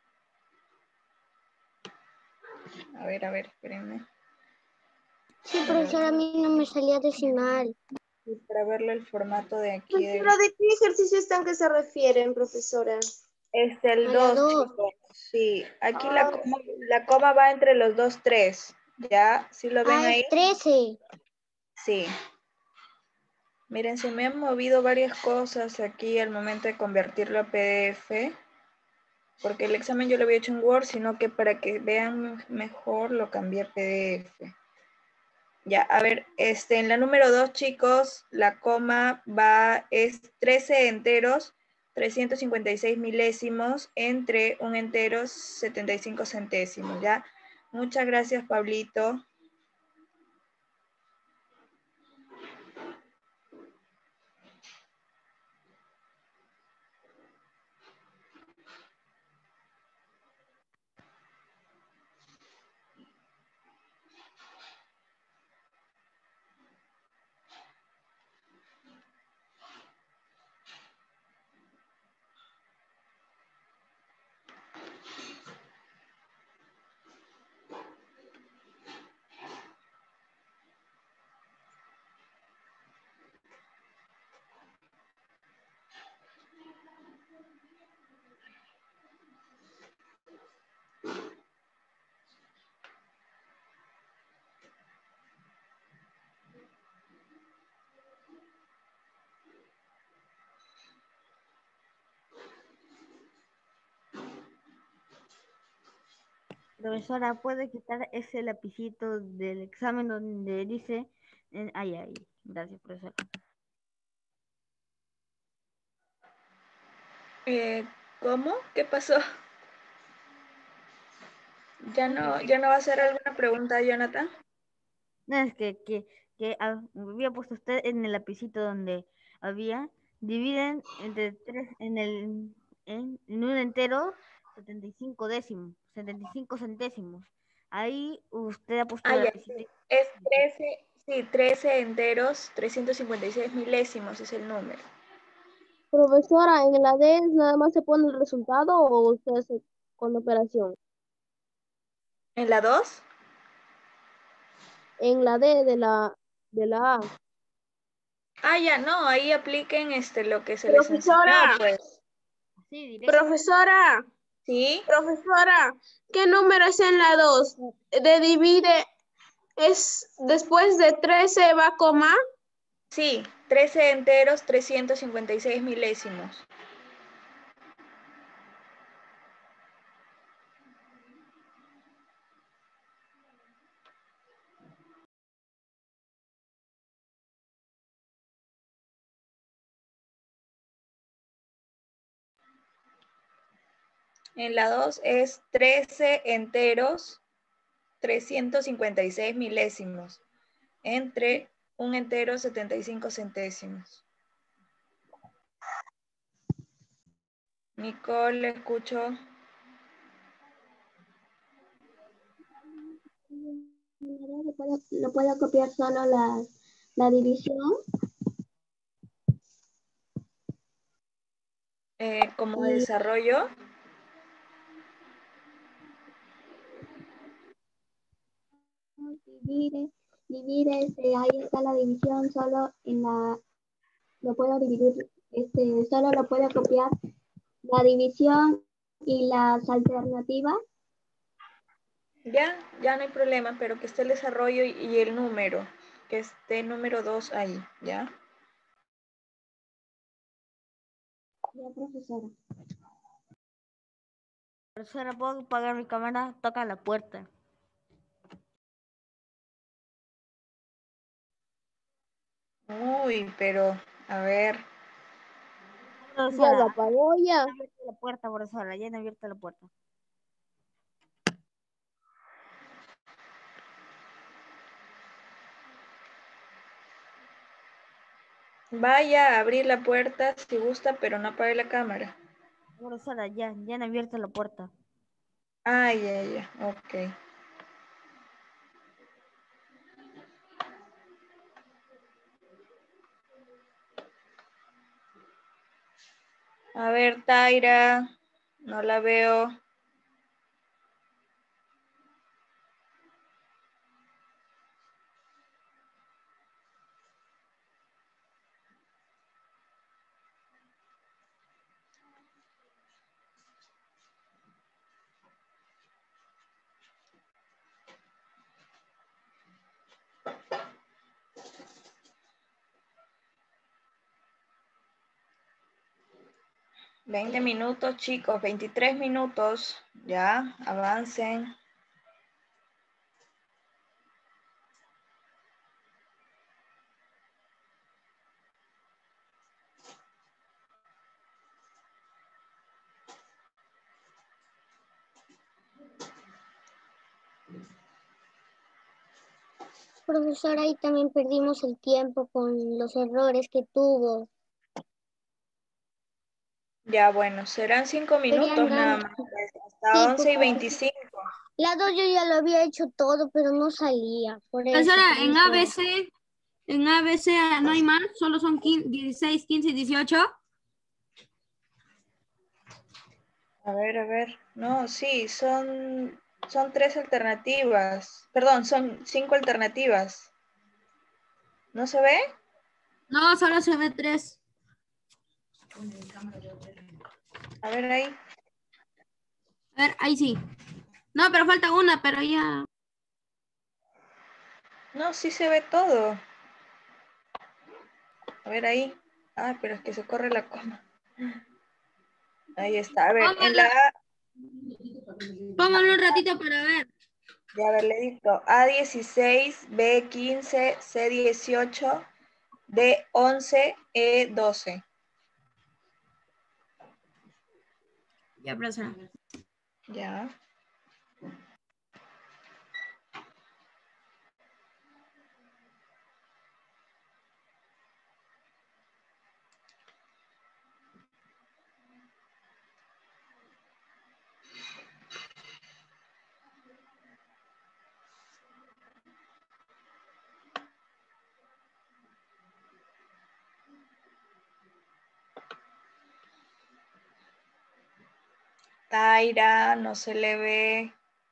S2: A ver, espérenme.
S3: Sí, profesora, a mí no me salía decimal.
S2: Y para verlo el formato de aquí del...
S5: Profesora, ¿de qué ejercicio están que se refieren, profesora?
S2: el
S3: A la
S2: 2,
S3: 2.
S2: chicos. Sí, aquí
S5: Ah,
S2: la coma va entre los dos tres. ¿Ya? ¿Sí lo ven
S3: Ah,
S2: ahí?
S3: es 13.
S2: Sí. Miren, se me han movido varias cosas aquí al momento de convertirlo a PDF, porque el examen yo lo había hecho en Word, sino que para que vean mejor lo cambié a PDF. Ya, a ver, en la número 2, chicos, la coma es 13 enteros, 356 milésimos, entre un entero, 75 centésimos, ¿ya? Muchas gracias, Pablito.
S10: Profesora, ¿puede quitar ese lapicito del examen donde dice... Ay, ay, gracias, profesora.
S2: ¿Cómo? ¿Qué pasó? ¿Ya no va a hacer alguna pregunta, Jonathan?
S10: No, es que había puesto usted en el lapicito donde había, dividen entre tres, en un entero 75 décimos, 75 centésimos. Ahí usted ha puesto
S2: Ah,
S10: el
S2: ya.
S10: lapicito.
S2: Es 13, Sí, 13 enteros, 356 milésimos es el número.
S4: Profesora, ¿en la D nada más se pone el resultado o usted hace con la operación?
S2: ¿En la 2?
S4: En la D de la A.
S2: Ah, ya, no, ahí apliquen lo que se les enseñó,
S5: Profesora,
S2: pues.
S10: Sí, directo.
S5: profesora,
S2: ¿Sí?
S5: profesora, ¿qué número es en la 2? ¿De divide es después de 13 va coma?
S2: Sí, 13 enteros, 356 milésimos. En la 2 es 13 enteros, 356 milésimos, entre un entero 75 centésimos. Nicole, le escucho.
S11: Lo puedo copiar solo la división.
S2: Como desarrollo.
S11: Divide, ahí está la división, solo lo puedo dividir, solo lo puedo copiar la división y las alternativas.
S2: Ya no hay problema, pero que esté el desarrollo y el número, que esté el número 2 ahí, ¿ya?
S11: Ya, profesora.
S10: Profesora, ¿puedo apagar mi cámara? Toca la puerta.
S2: Uy, pero, a ver.
S4: Ya lo apagó ya.
S10: Ya han abierto la puerta, profesora, ya han abierto la puerta.
S2: Vaya a abrir la puerta si gusta, pero no apague la cámara.
S10: Profesora, ya han abierto la puerta.
S2: Ah, ya, ok. A ver, Taira, no la veo. $20 minutos, chicos, 23 minutos. Ya, avancen.
S3: Profesora, ahí también perdimos el tiempo con los errores que tuvo.
S2: Ya, bueno, serán 5 minutos
S3: Serían
S2: nada
S3: ganas.
S2: más. Hasta
S3: Sí,
S2: 11:25.
S3: la 2 yo ya lo había hecho todo, pero no salía. Por eso.
S6: Profesora, en ABC no hay más, solo son 16, 15 y 18.
S2: A ver. No, sí, son 3 alternativas. Perdón, son 5 alternativas. ¿No se ve?
S6: No, solo se ve 3.
S2: A ver ahí.
S6: A ver, ahí sí. No, pero falta una, pero ya.
S2: No, sí se ve todo. A ver ahí. Ah, pero es que se corre la coma. Ahí está. A ver, en la A.
S6: Póngalo un ratito para ver.
S2: Ya, a ver, le dicto. A16, B15, C18, D11, E12.
S6: Ya, profesora.
S2: Ya. Taira, no se le ve.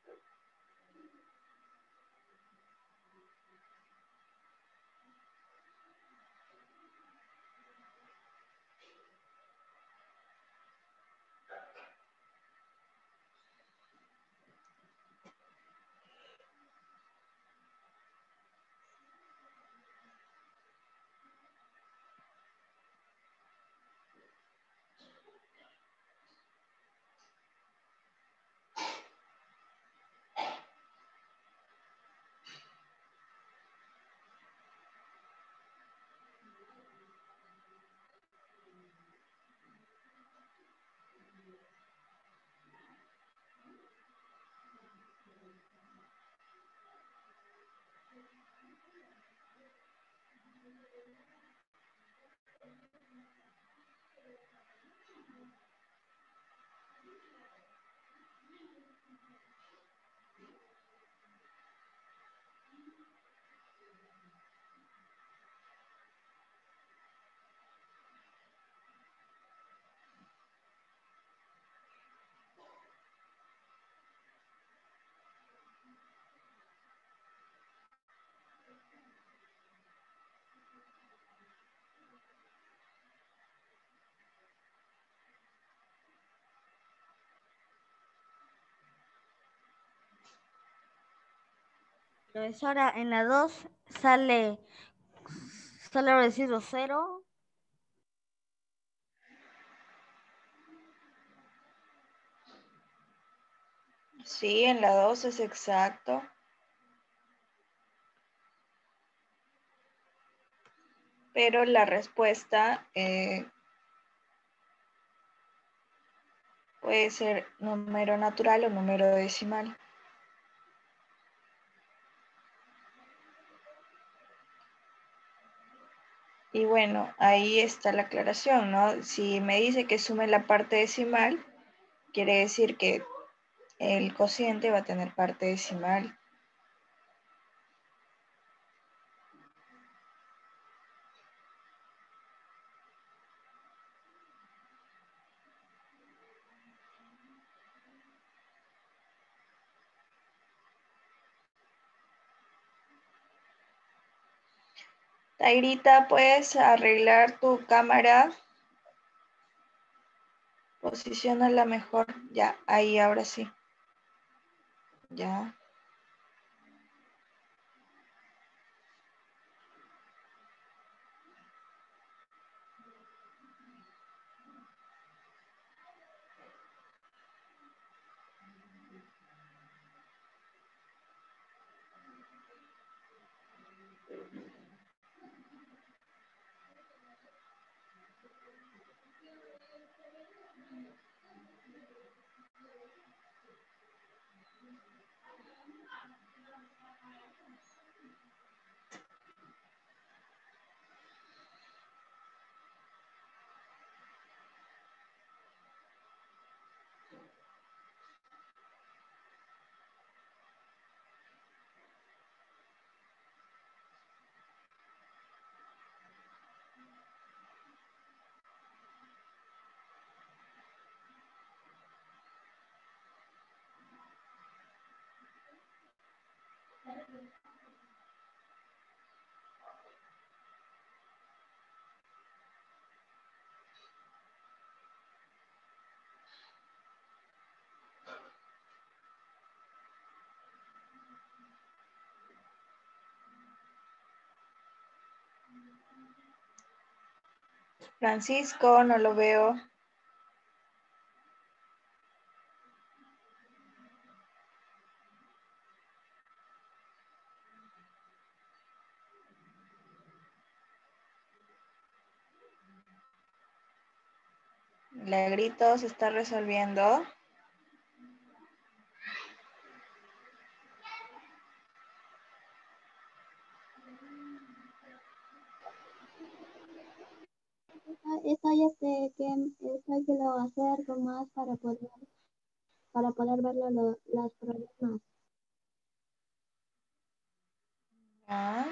S10: Profesora, en la 2 sale residuo 0.
S2: Sí, en la 2 es exacto. Pero la respuesta puede ser número natural o número decimal. Y bueno, ahí está la aclaración, ¿no? Si me dice que sume la parte decimal, quiere decir que el cociente va a tener parte decimal. Tairita, ¿puedes arreglar tu cámara? Posiciónala mejor. Ya, ahí, ahora sí. Ya. Francisco, no lo veo. Milagrito, se está resolviendo.
S11: Estoy que lo acerco más para poder ver los problemas.
S2: Ya.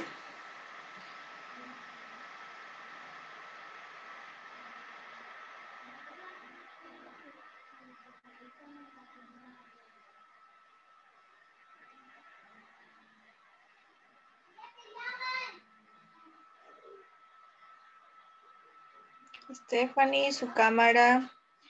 S2: Stephanie, su cámara.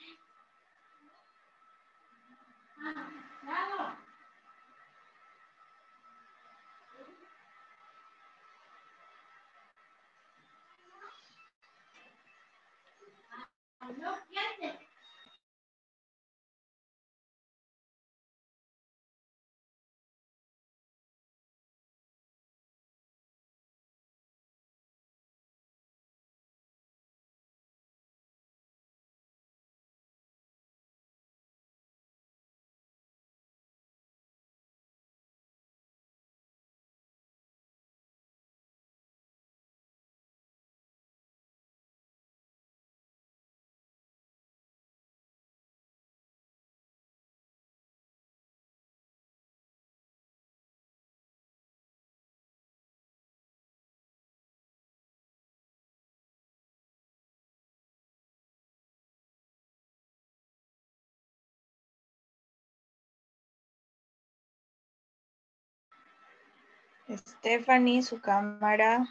S2: Stephanie, su cámara.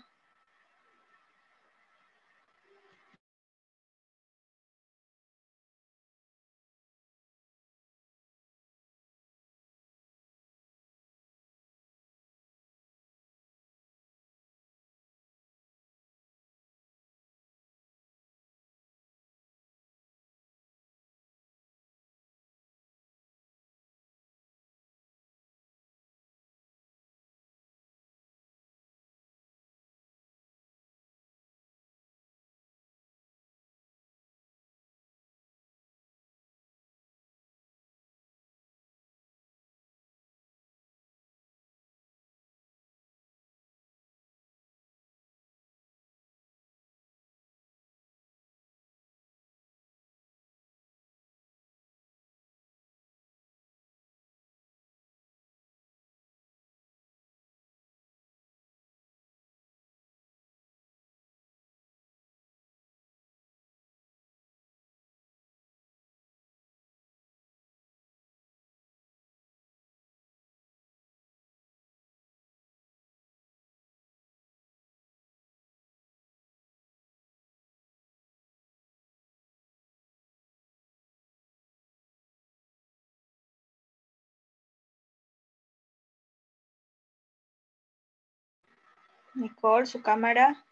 S2: Nicole, su cámara.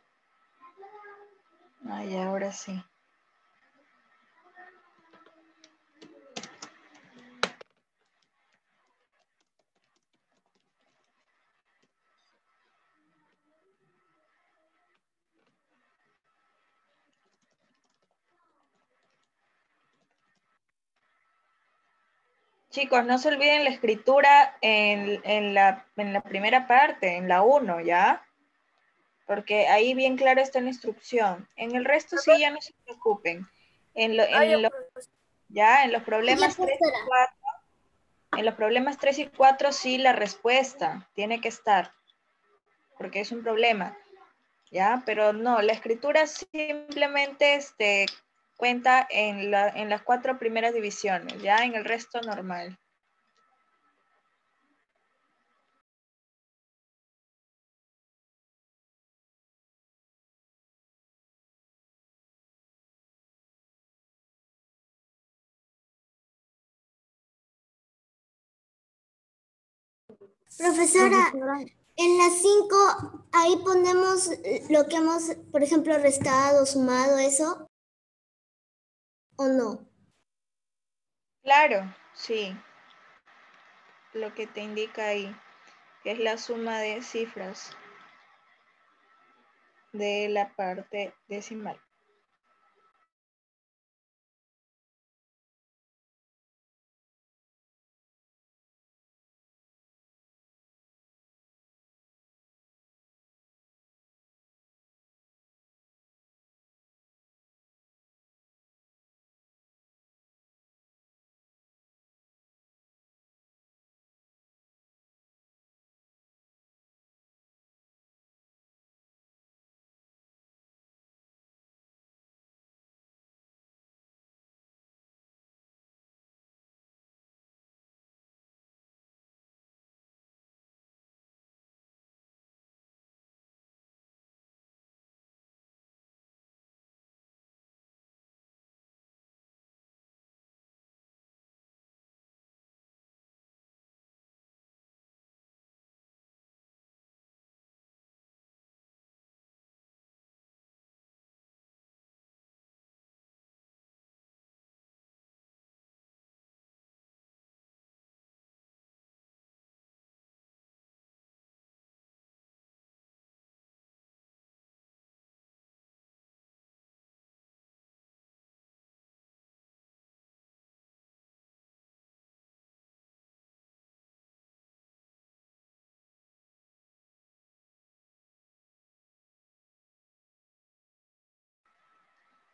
S2: Ay, ahora sí. Chicos, no se olviden la escritura en la primera parte, en la 1, ¿ya? Porque ahí bien claro está la instrucción. En el resto sí, ya no se preocupen. Ya, en los problemas 3 y 4, en los problemas 3 y 4 sí la respuesta tiene que estar, porque es un problema, ¿ya? Pero no, la escritura simplemente cuenta en las 4 primeras divisiones, ¿ya? En el resto normal.
S3: Profesora, en las 5, ahí ponemos lo que hemos, por ejemplo, restado, sumado, eso, ¿o no?
S2: Claro, sí. Lo que te indica ahí, que es la suma de cifras de la parte decimal.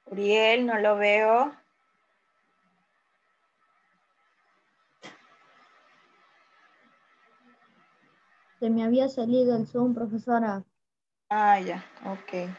S2: Uriel, no lo veo.
S12: Se me había salido el Zoom, profesora.
S2: Ah, ya, ok.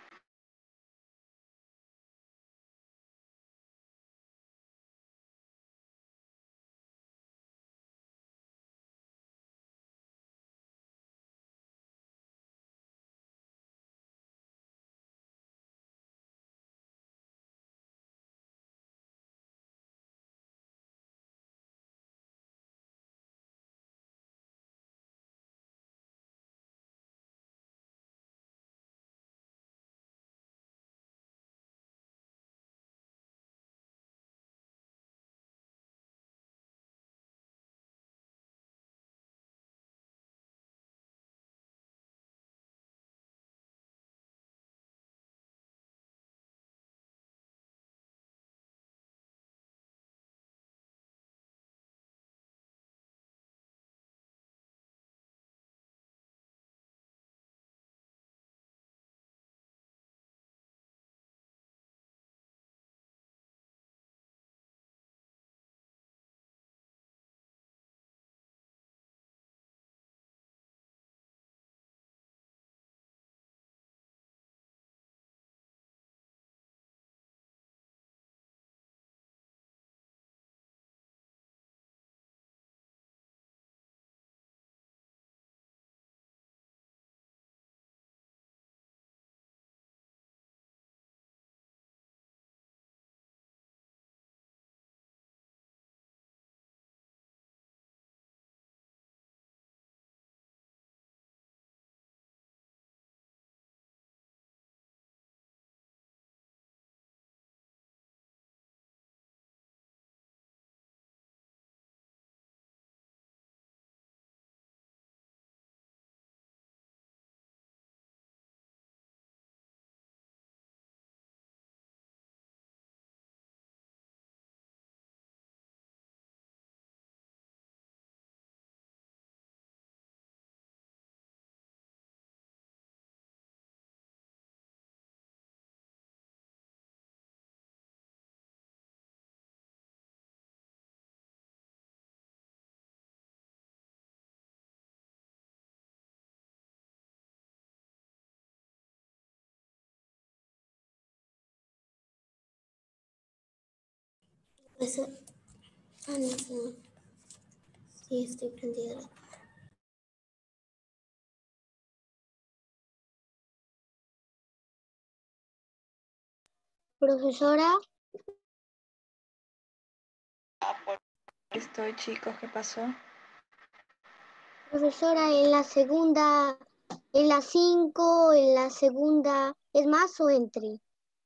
S3: No. Sí, estoy prendida. Profesora,
S2: Estoy, chicos, ¿qué pasó?
S3: profesora, en la segunda, en la 5, en la segunda, ¿es más o entre?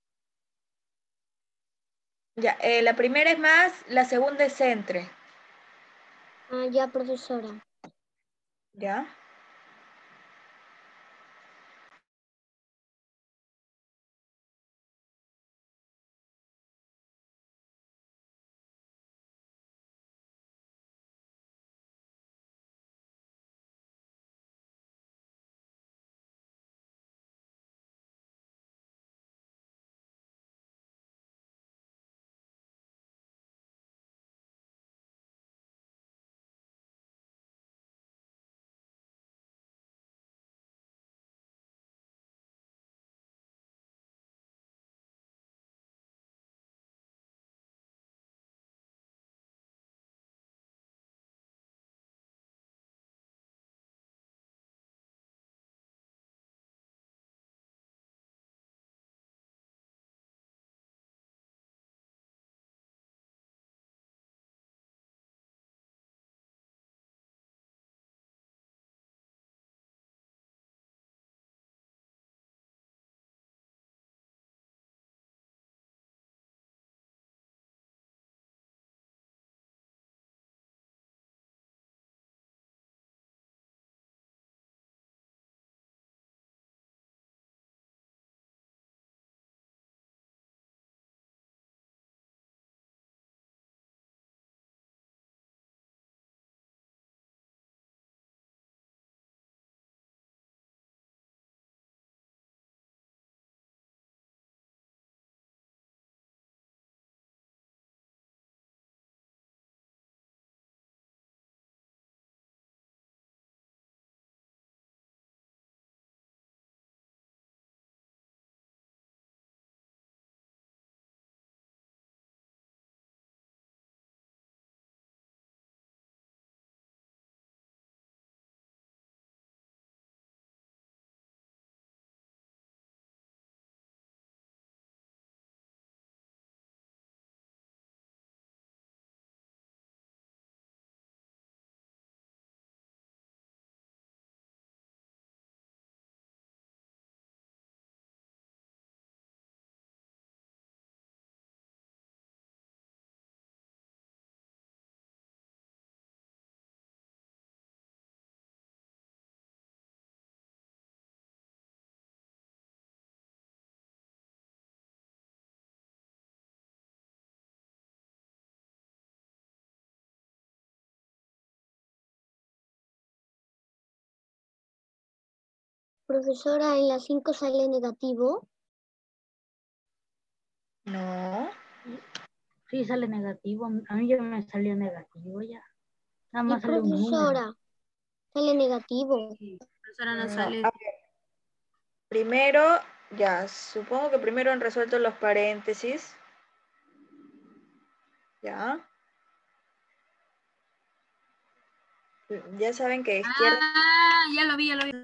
S2: Ya, la primera es más, la segunda es entre.
S3: Ah, ya, profesora.
S2: ¿Ya?
S3: Profesora, en la 5 sale negativo.
S2: No.
S13: Sí, sale negativo. A mí ya me salió negativo ya. Nada
S3: Y
S13: más sale un número.
S3: profesora, sale negativo.
S6: Profesora, no
S2: No,
S6: sale.
S2: a ver. Primero, ya, supongo que primero han resuelto los paréntesis. Ya. Ya saben que izquierda.
S6: Ah, ya lo vi, ya lo vi.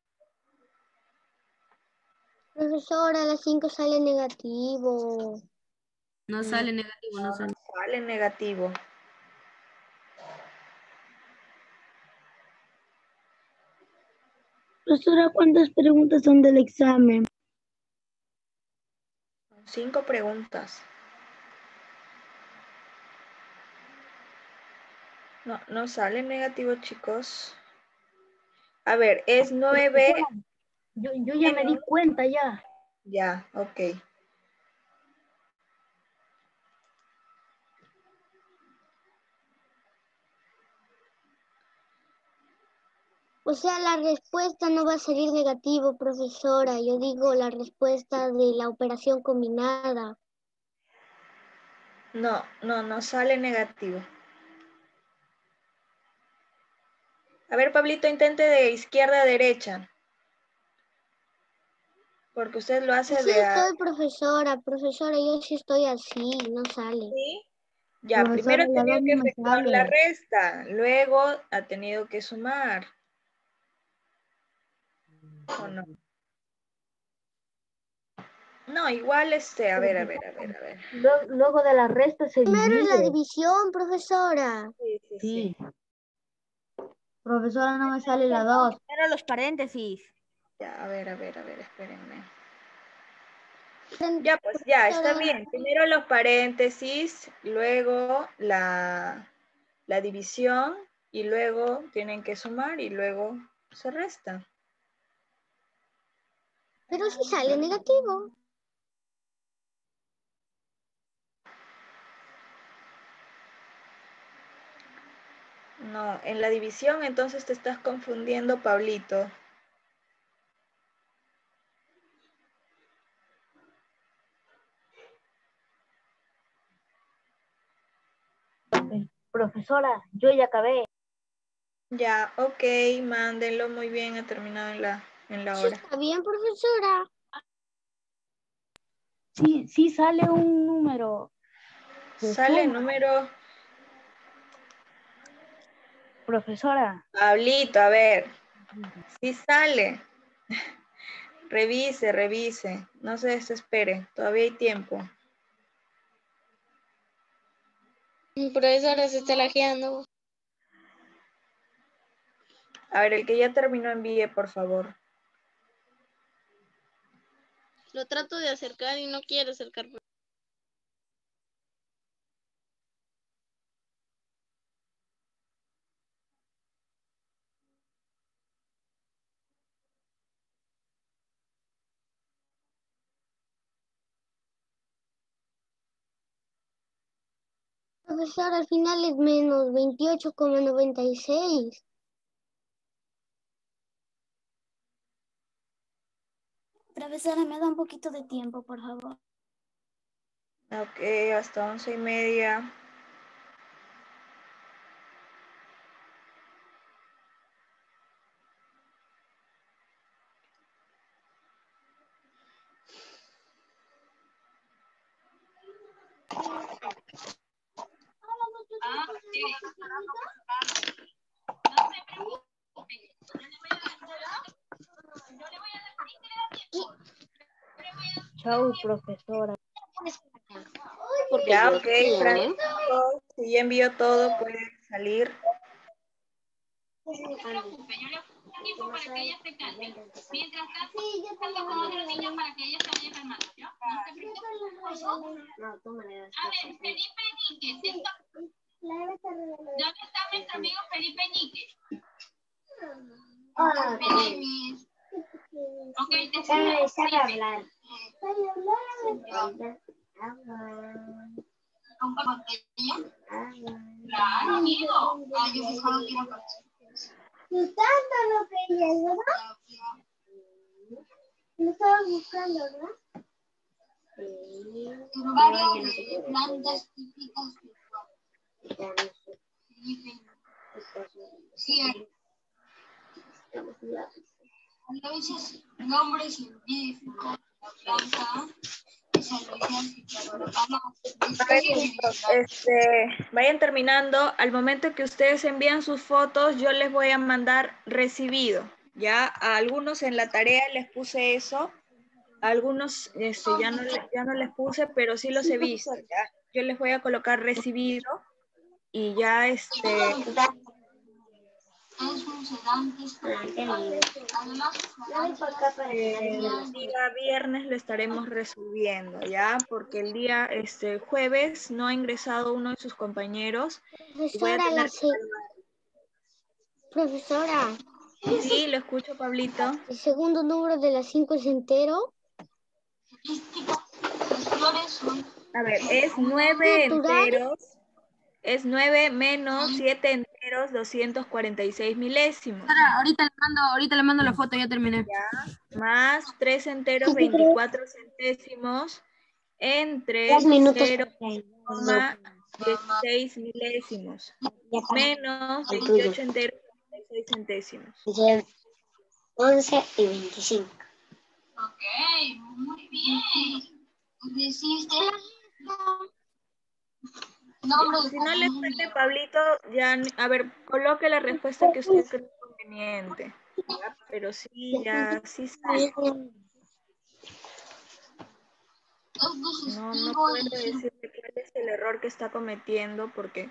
S3: Profesora, la 5 sale negativo.
S6: No sale negativo, no sale.
S2: Sale negativo.
S7: Profesora, ¿cuántas preguntas son del examen?
S2: 5 preguntas. No, no sale negativo, chicos. A ver, es 9.
S13: Yo ya me di cuenta ya.
S2: Ya, ok.
S3: O sea, la respuesta no va a salir negativo, profesora. Yo digo la respuesta de la operación combinada.
S2: No, no sale negativo. A ver, Pablito, intente de izquierda a derecha. Porque usted lo hace
S3: Sí estoy, profesora. Profesora, yo sí estoy así, no sale.
S2: ¿Sí? Ya,
S12: Profesora,
S2: primero ha
S12: la
S2: tenido
S12: 2
S2: que
S12: no me
S2: efectuar
S12: sale.
S2: la resta, luego ha tenido que sumar. ¿O no? No, igual a ver.
S13: Luego de la resta se
S3: Primero es la
S13: divide.
S3: división, profesora.
S2: Sí.
S12: Profesora, no me sale la 2.
S10: Pero los paréntesis.
S2: Ya, a ver, espérenme. Ya, pues ya, está bien. Primero los paréntesis, luego la división y luego tienen que sumar y luego se resta.
S3: Pero sí sale negativo.
S2: No, en la división entonces te estás confundiendo, Pablito.
S13: Profesora, yo ya acabé.
S2: Ya, ok, mándenlo muy bien, ha terminado en la
S3: Sí
S2: hora.
S3: está bien, profesora.
S13: Sí sale un número.
S2: Sale el número.
S13: Profesora.
S2: Pablito, a ver. Sí sale. Revise. No se desespere. Todavía hay tiempo.
S5: Profesora, se está lajeando.
S2: A ver, el que ya terminó envíe, por favor.
S5: Lo trato de acercar y no quiere acercar.
S3: Profesora, al final es menos 28,96.
S1: Profesora, me da un poquito de tiempo, por favor.
S2: Ok, hasta 11:30.
S13: Chau, profesora.
S2: Ya, ok, Francisco, si ya envió todo, puede salir.
S14: Para que ella se calme. Mientras tanto, salgo con otros niños para que ella se vaya calmando, ¿ya? No te preocupes.
S11: No, tú me le das.
S14: A ver, Felipe Níquez. ¿Dónde está nuestro amigo Felipe Níquez?
S11: Hola.
S14: Ok, te
S11: Sabe hablar.
S14: ¿Con pantalla? Claro, amigo. Ay, yo solo quiero participar.
S11: Tú tanto lo querías, ¿verdad?
S3: Lo estabas buscando, ¿verdad?
S14: Varios de plantas típicas de Ecuador. Sí, a veces nombre científico de la planta es
S2: A ver, chicos, vayan terminando. Al momento que ustedes envían sus fotos, yo les voy a mandar recibido. Ya a algunos en la tarea les puse eso. A algunos ya no les puse, pero sí los he visto. ¿Ya? Yo les voy a colocar recibido y ya
S14: es un sedante. Además,
S2: el día viernes lo estaremos resolviendo, ¿ya? Porque el día jueves no ha ingresado uno de sus compañeros. Y voy a tener que
S3: Profesora,
S2: Sí, lo escucho, Pablito.
S3: ¿el segundo número de las 5 es entero?
S2: A ver, es 9 enteros. Es 9 menos 7 enteros, 246 milésimos.
S6: Ahorita le mando la foto, ya terminé.
S2: Ya, más 3 enteros, 24 centésimos, entre 0,16 milésimos, menos 28 enteros, 46 centésimos.
S3: 11 y 25.
S14: Ok, muy bien. Deciste.
S2: Si no le sale, Pablito, ya, a ver, coloque la respuesta que usted cree conveniente. ¿Ya? Pero sí, ya, sí sale. No puedo decirle cuál es el error que está cometiendo porque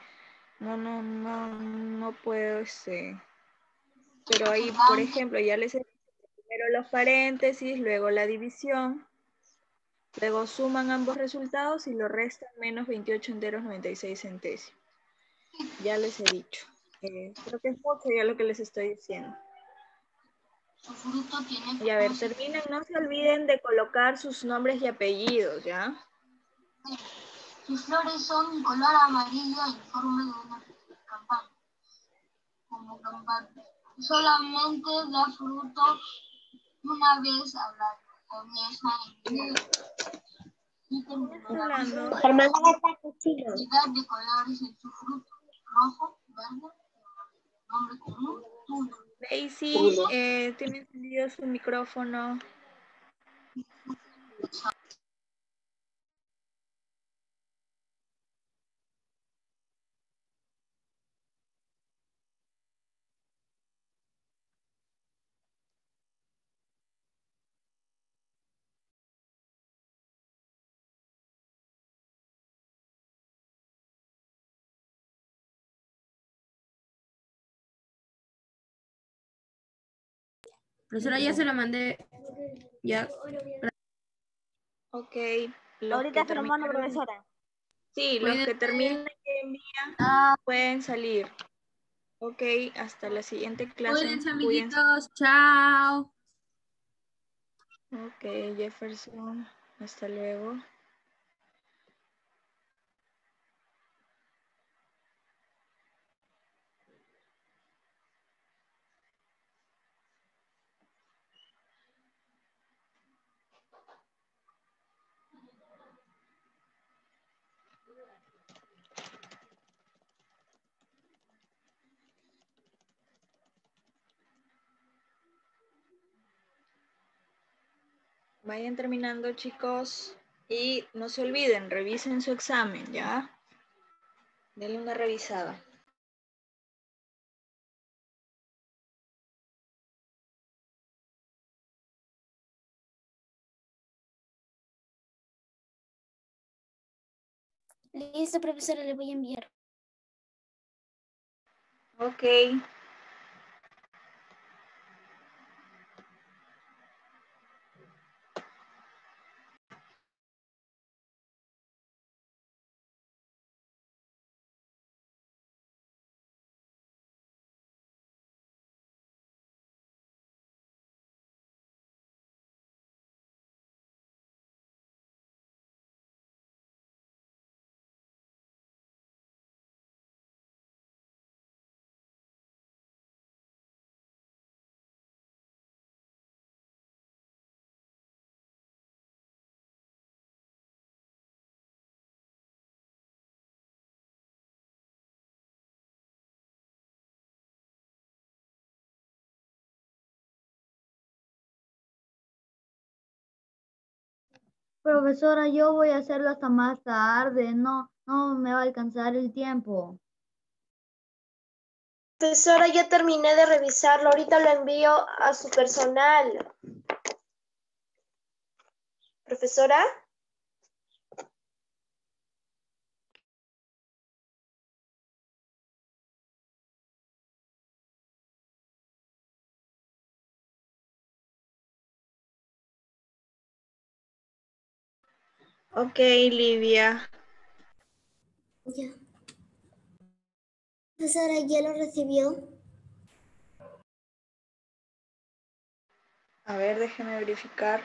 S2: no puedo, Pero ahí, por ejemplo, ya les he dicho primero los paréntesis, luego la división, luego suman ambos resultados y lo restan menos 28 enteros 96 centésimos. Ya les he dicho. Creo que es mucho ya lo que les estoy diciendo. Y a ver, terminen, no se olviden de colocar sus nombres y apellidos, ¿ya?
S14: Sus flores son color amarillo en forma de una campana. Como campana. Solamente da fruto una vez al año. Comienza en enero. Y terminará en
S2: hablando?
S14: cantidad de colores en su fruto. Rojo, verde, nombre común, tuyo.
S2: Daisy, tiene encendido su micrófono.
S6: Profesora, ya se la mandé. Ya.
S2: Ok. Los
S10: Ahorita
S2: que
S10: se lo mando,
S2: terminaron.
S10: profesora.
S2: Sí, los que terminen que envían pueden salir. Ok, hasta la siguiente clase.
S6: Cuídense, amiguitos. Chao.
S2: Ok, Jefferson. Hasta luego. Vayan terminando, chicos. Y no se olviden, revisen su examen, ¿ya? Denle una revisada.
S1: Listo, profesora, le voy a enviar.
S2: Ok.
S12: Profesora, yo voy a hacerlo hasta más tarde. No me va a alcanzar el tiempo.
S5: Profesora, ya terminé de revisarlo. Ahorita lo envío a su personal. Profesora.
S2: Ok, Livia.
S3: Ya. Profesora, ¿ya lo recibió?
S2: A ver, déjeme verificar.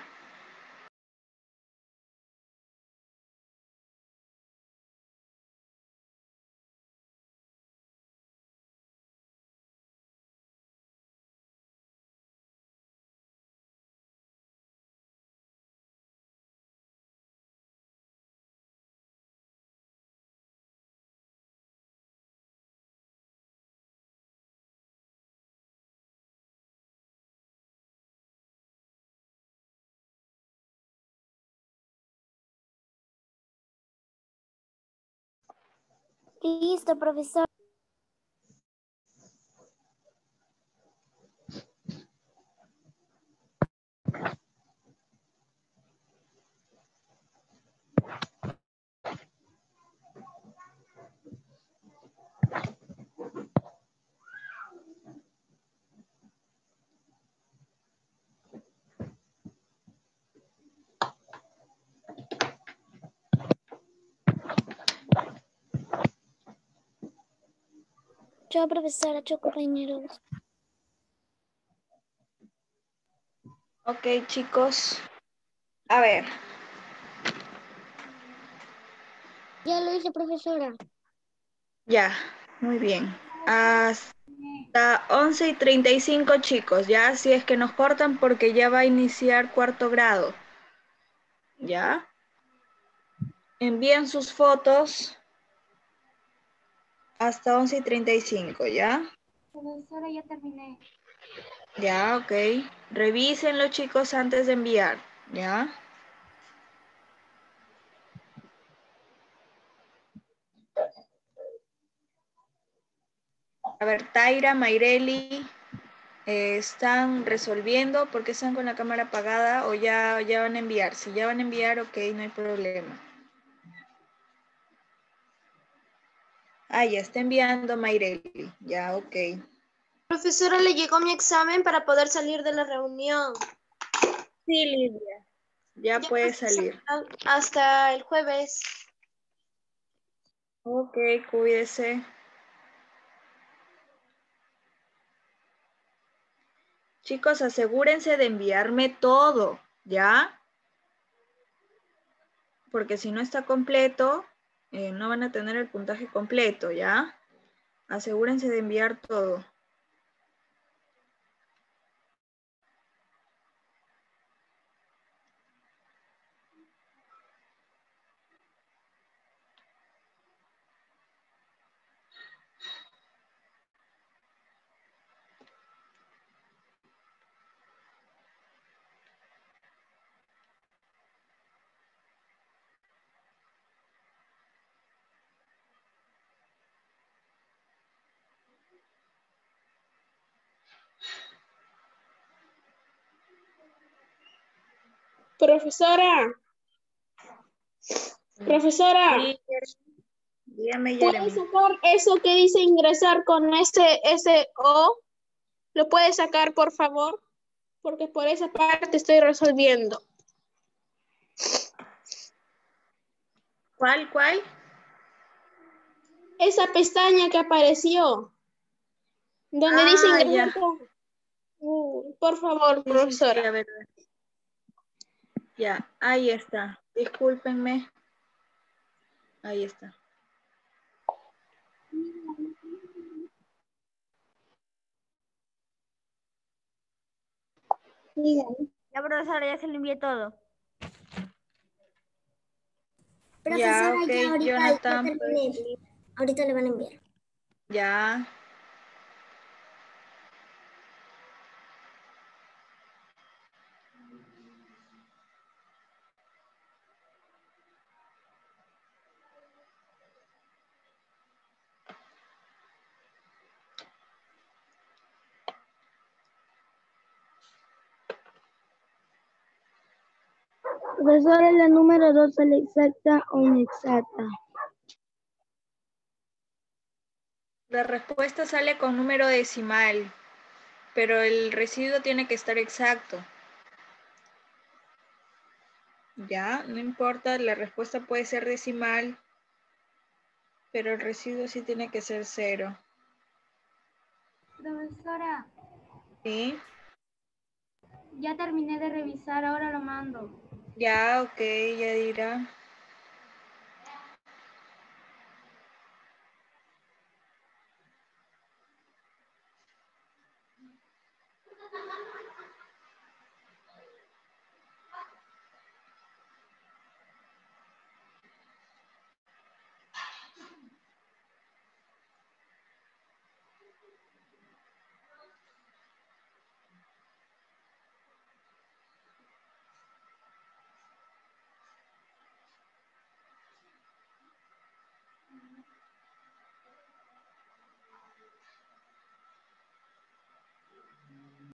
S1: Listo, profesor. Chao, profesora. Chao, compañeros.
S2: Ok, chicos. A ver.
S1: Ya lo hice, profesora.
S2: Ya, muy bien. Hasta 11:35, chicos. Ya, si es que nos cortan porque ya va a iniciar cuarto grado. ¿Ya? Envían sus fotos hasta 11:35, ¿ya?
S1: Profesora, ya terminé.
S2: Ya, ok. Revísenlo, chicos, antes de enviar, ¿ya? A ver, Taira, Mayreli, ¿están resolviendo porque están con la cámara apagada o ya van a enviar? Si ya van a enviar, ok, no hay problema. Ah, ya está enviando Mayreli. Ya, ok.
S5: Profesora, le llegó mi examen para poder salir de la reunión.
S2: Sí, Lidia. Ya puede salir.
S5: Hasta el jueves.
S2: Ok, cuídese. Chicos, asegúrense de enviarme todo, ¿ya? Porque si no está completo, no van a tener el puntaje completo, ¿ya? Asegúrense de enviar todo.
S15: Profesora. Profesora.
S2: Sí, dígame,
S15: ¿Puede
S2: Jeremy.
S15: sacar eso que dice ingresar con SO? ¿Lo puede sacar, por favor? Porque por esa parte estoy resolviendo.
S2: ¿Cuál?
S15: Esa pestaña que apareció. Donde dice ingresar
S2: Ya.
S15: con... por favor,
S2: Sí,
S15: profesora.
S2: a ver. Ya, ahí está. Discúlpenme. Ahí está.
S10: Ya, profesora, ya se le envié todo.
S3: Profesora,
S2: Ya, ok,
S3: ya ahorita
S2: Jonathan.
S3: ya terminé. Ahorita le van a enviar.
S2: Ya.
S7: Profesora, la número 2 sale exacta o inexacta.
S2: La respuesta sale con número decimal, pero el residuo tiene que estar exacto. Ya, no importa, la respuesta puede ser decimal, pero el residuo sí tiene que ser 0.
S6: Profesora,
S2: ¿Sí?
S6: ya terminé de revisar, ahora lo mando.
S2: Ya, ok, Yadira.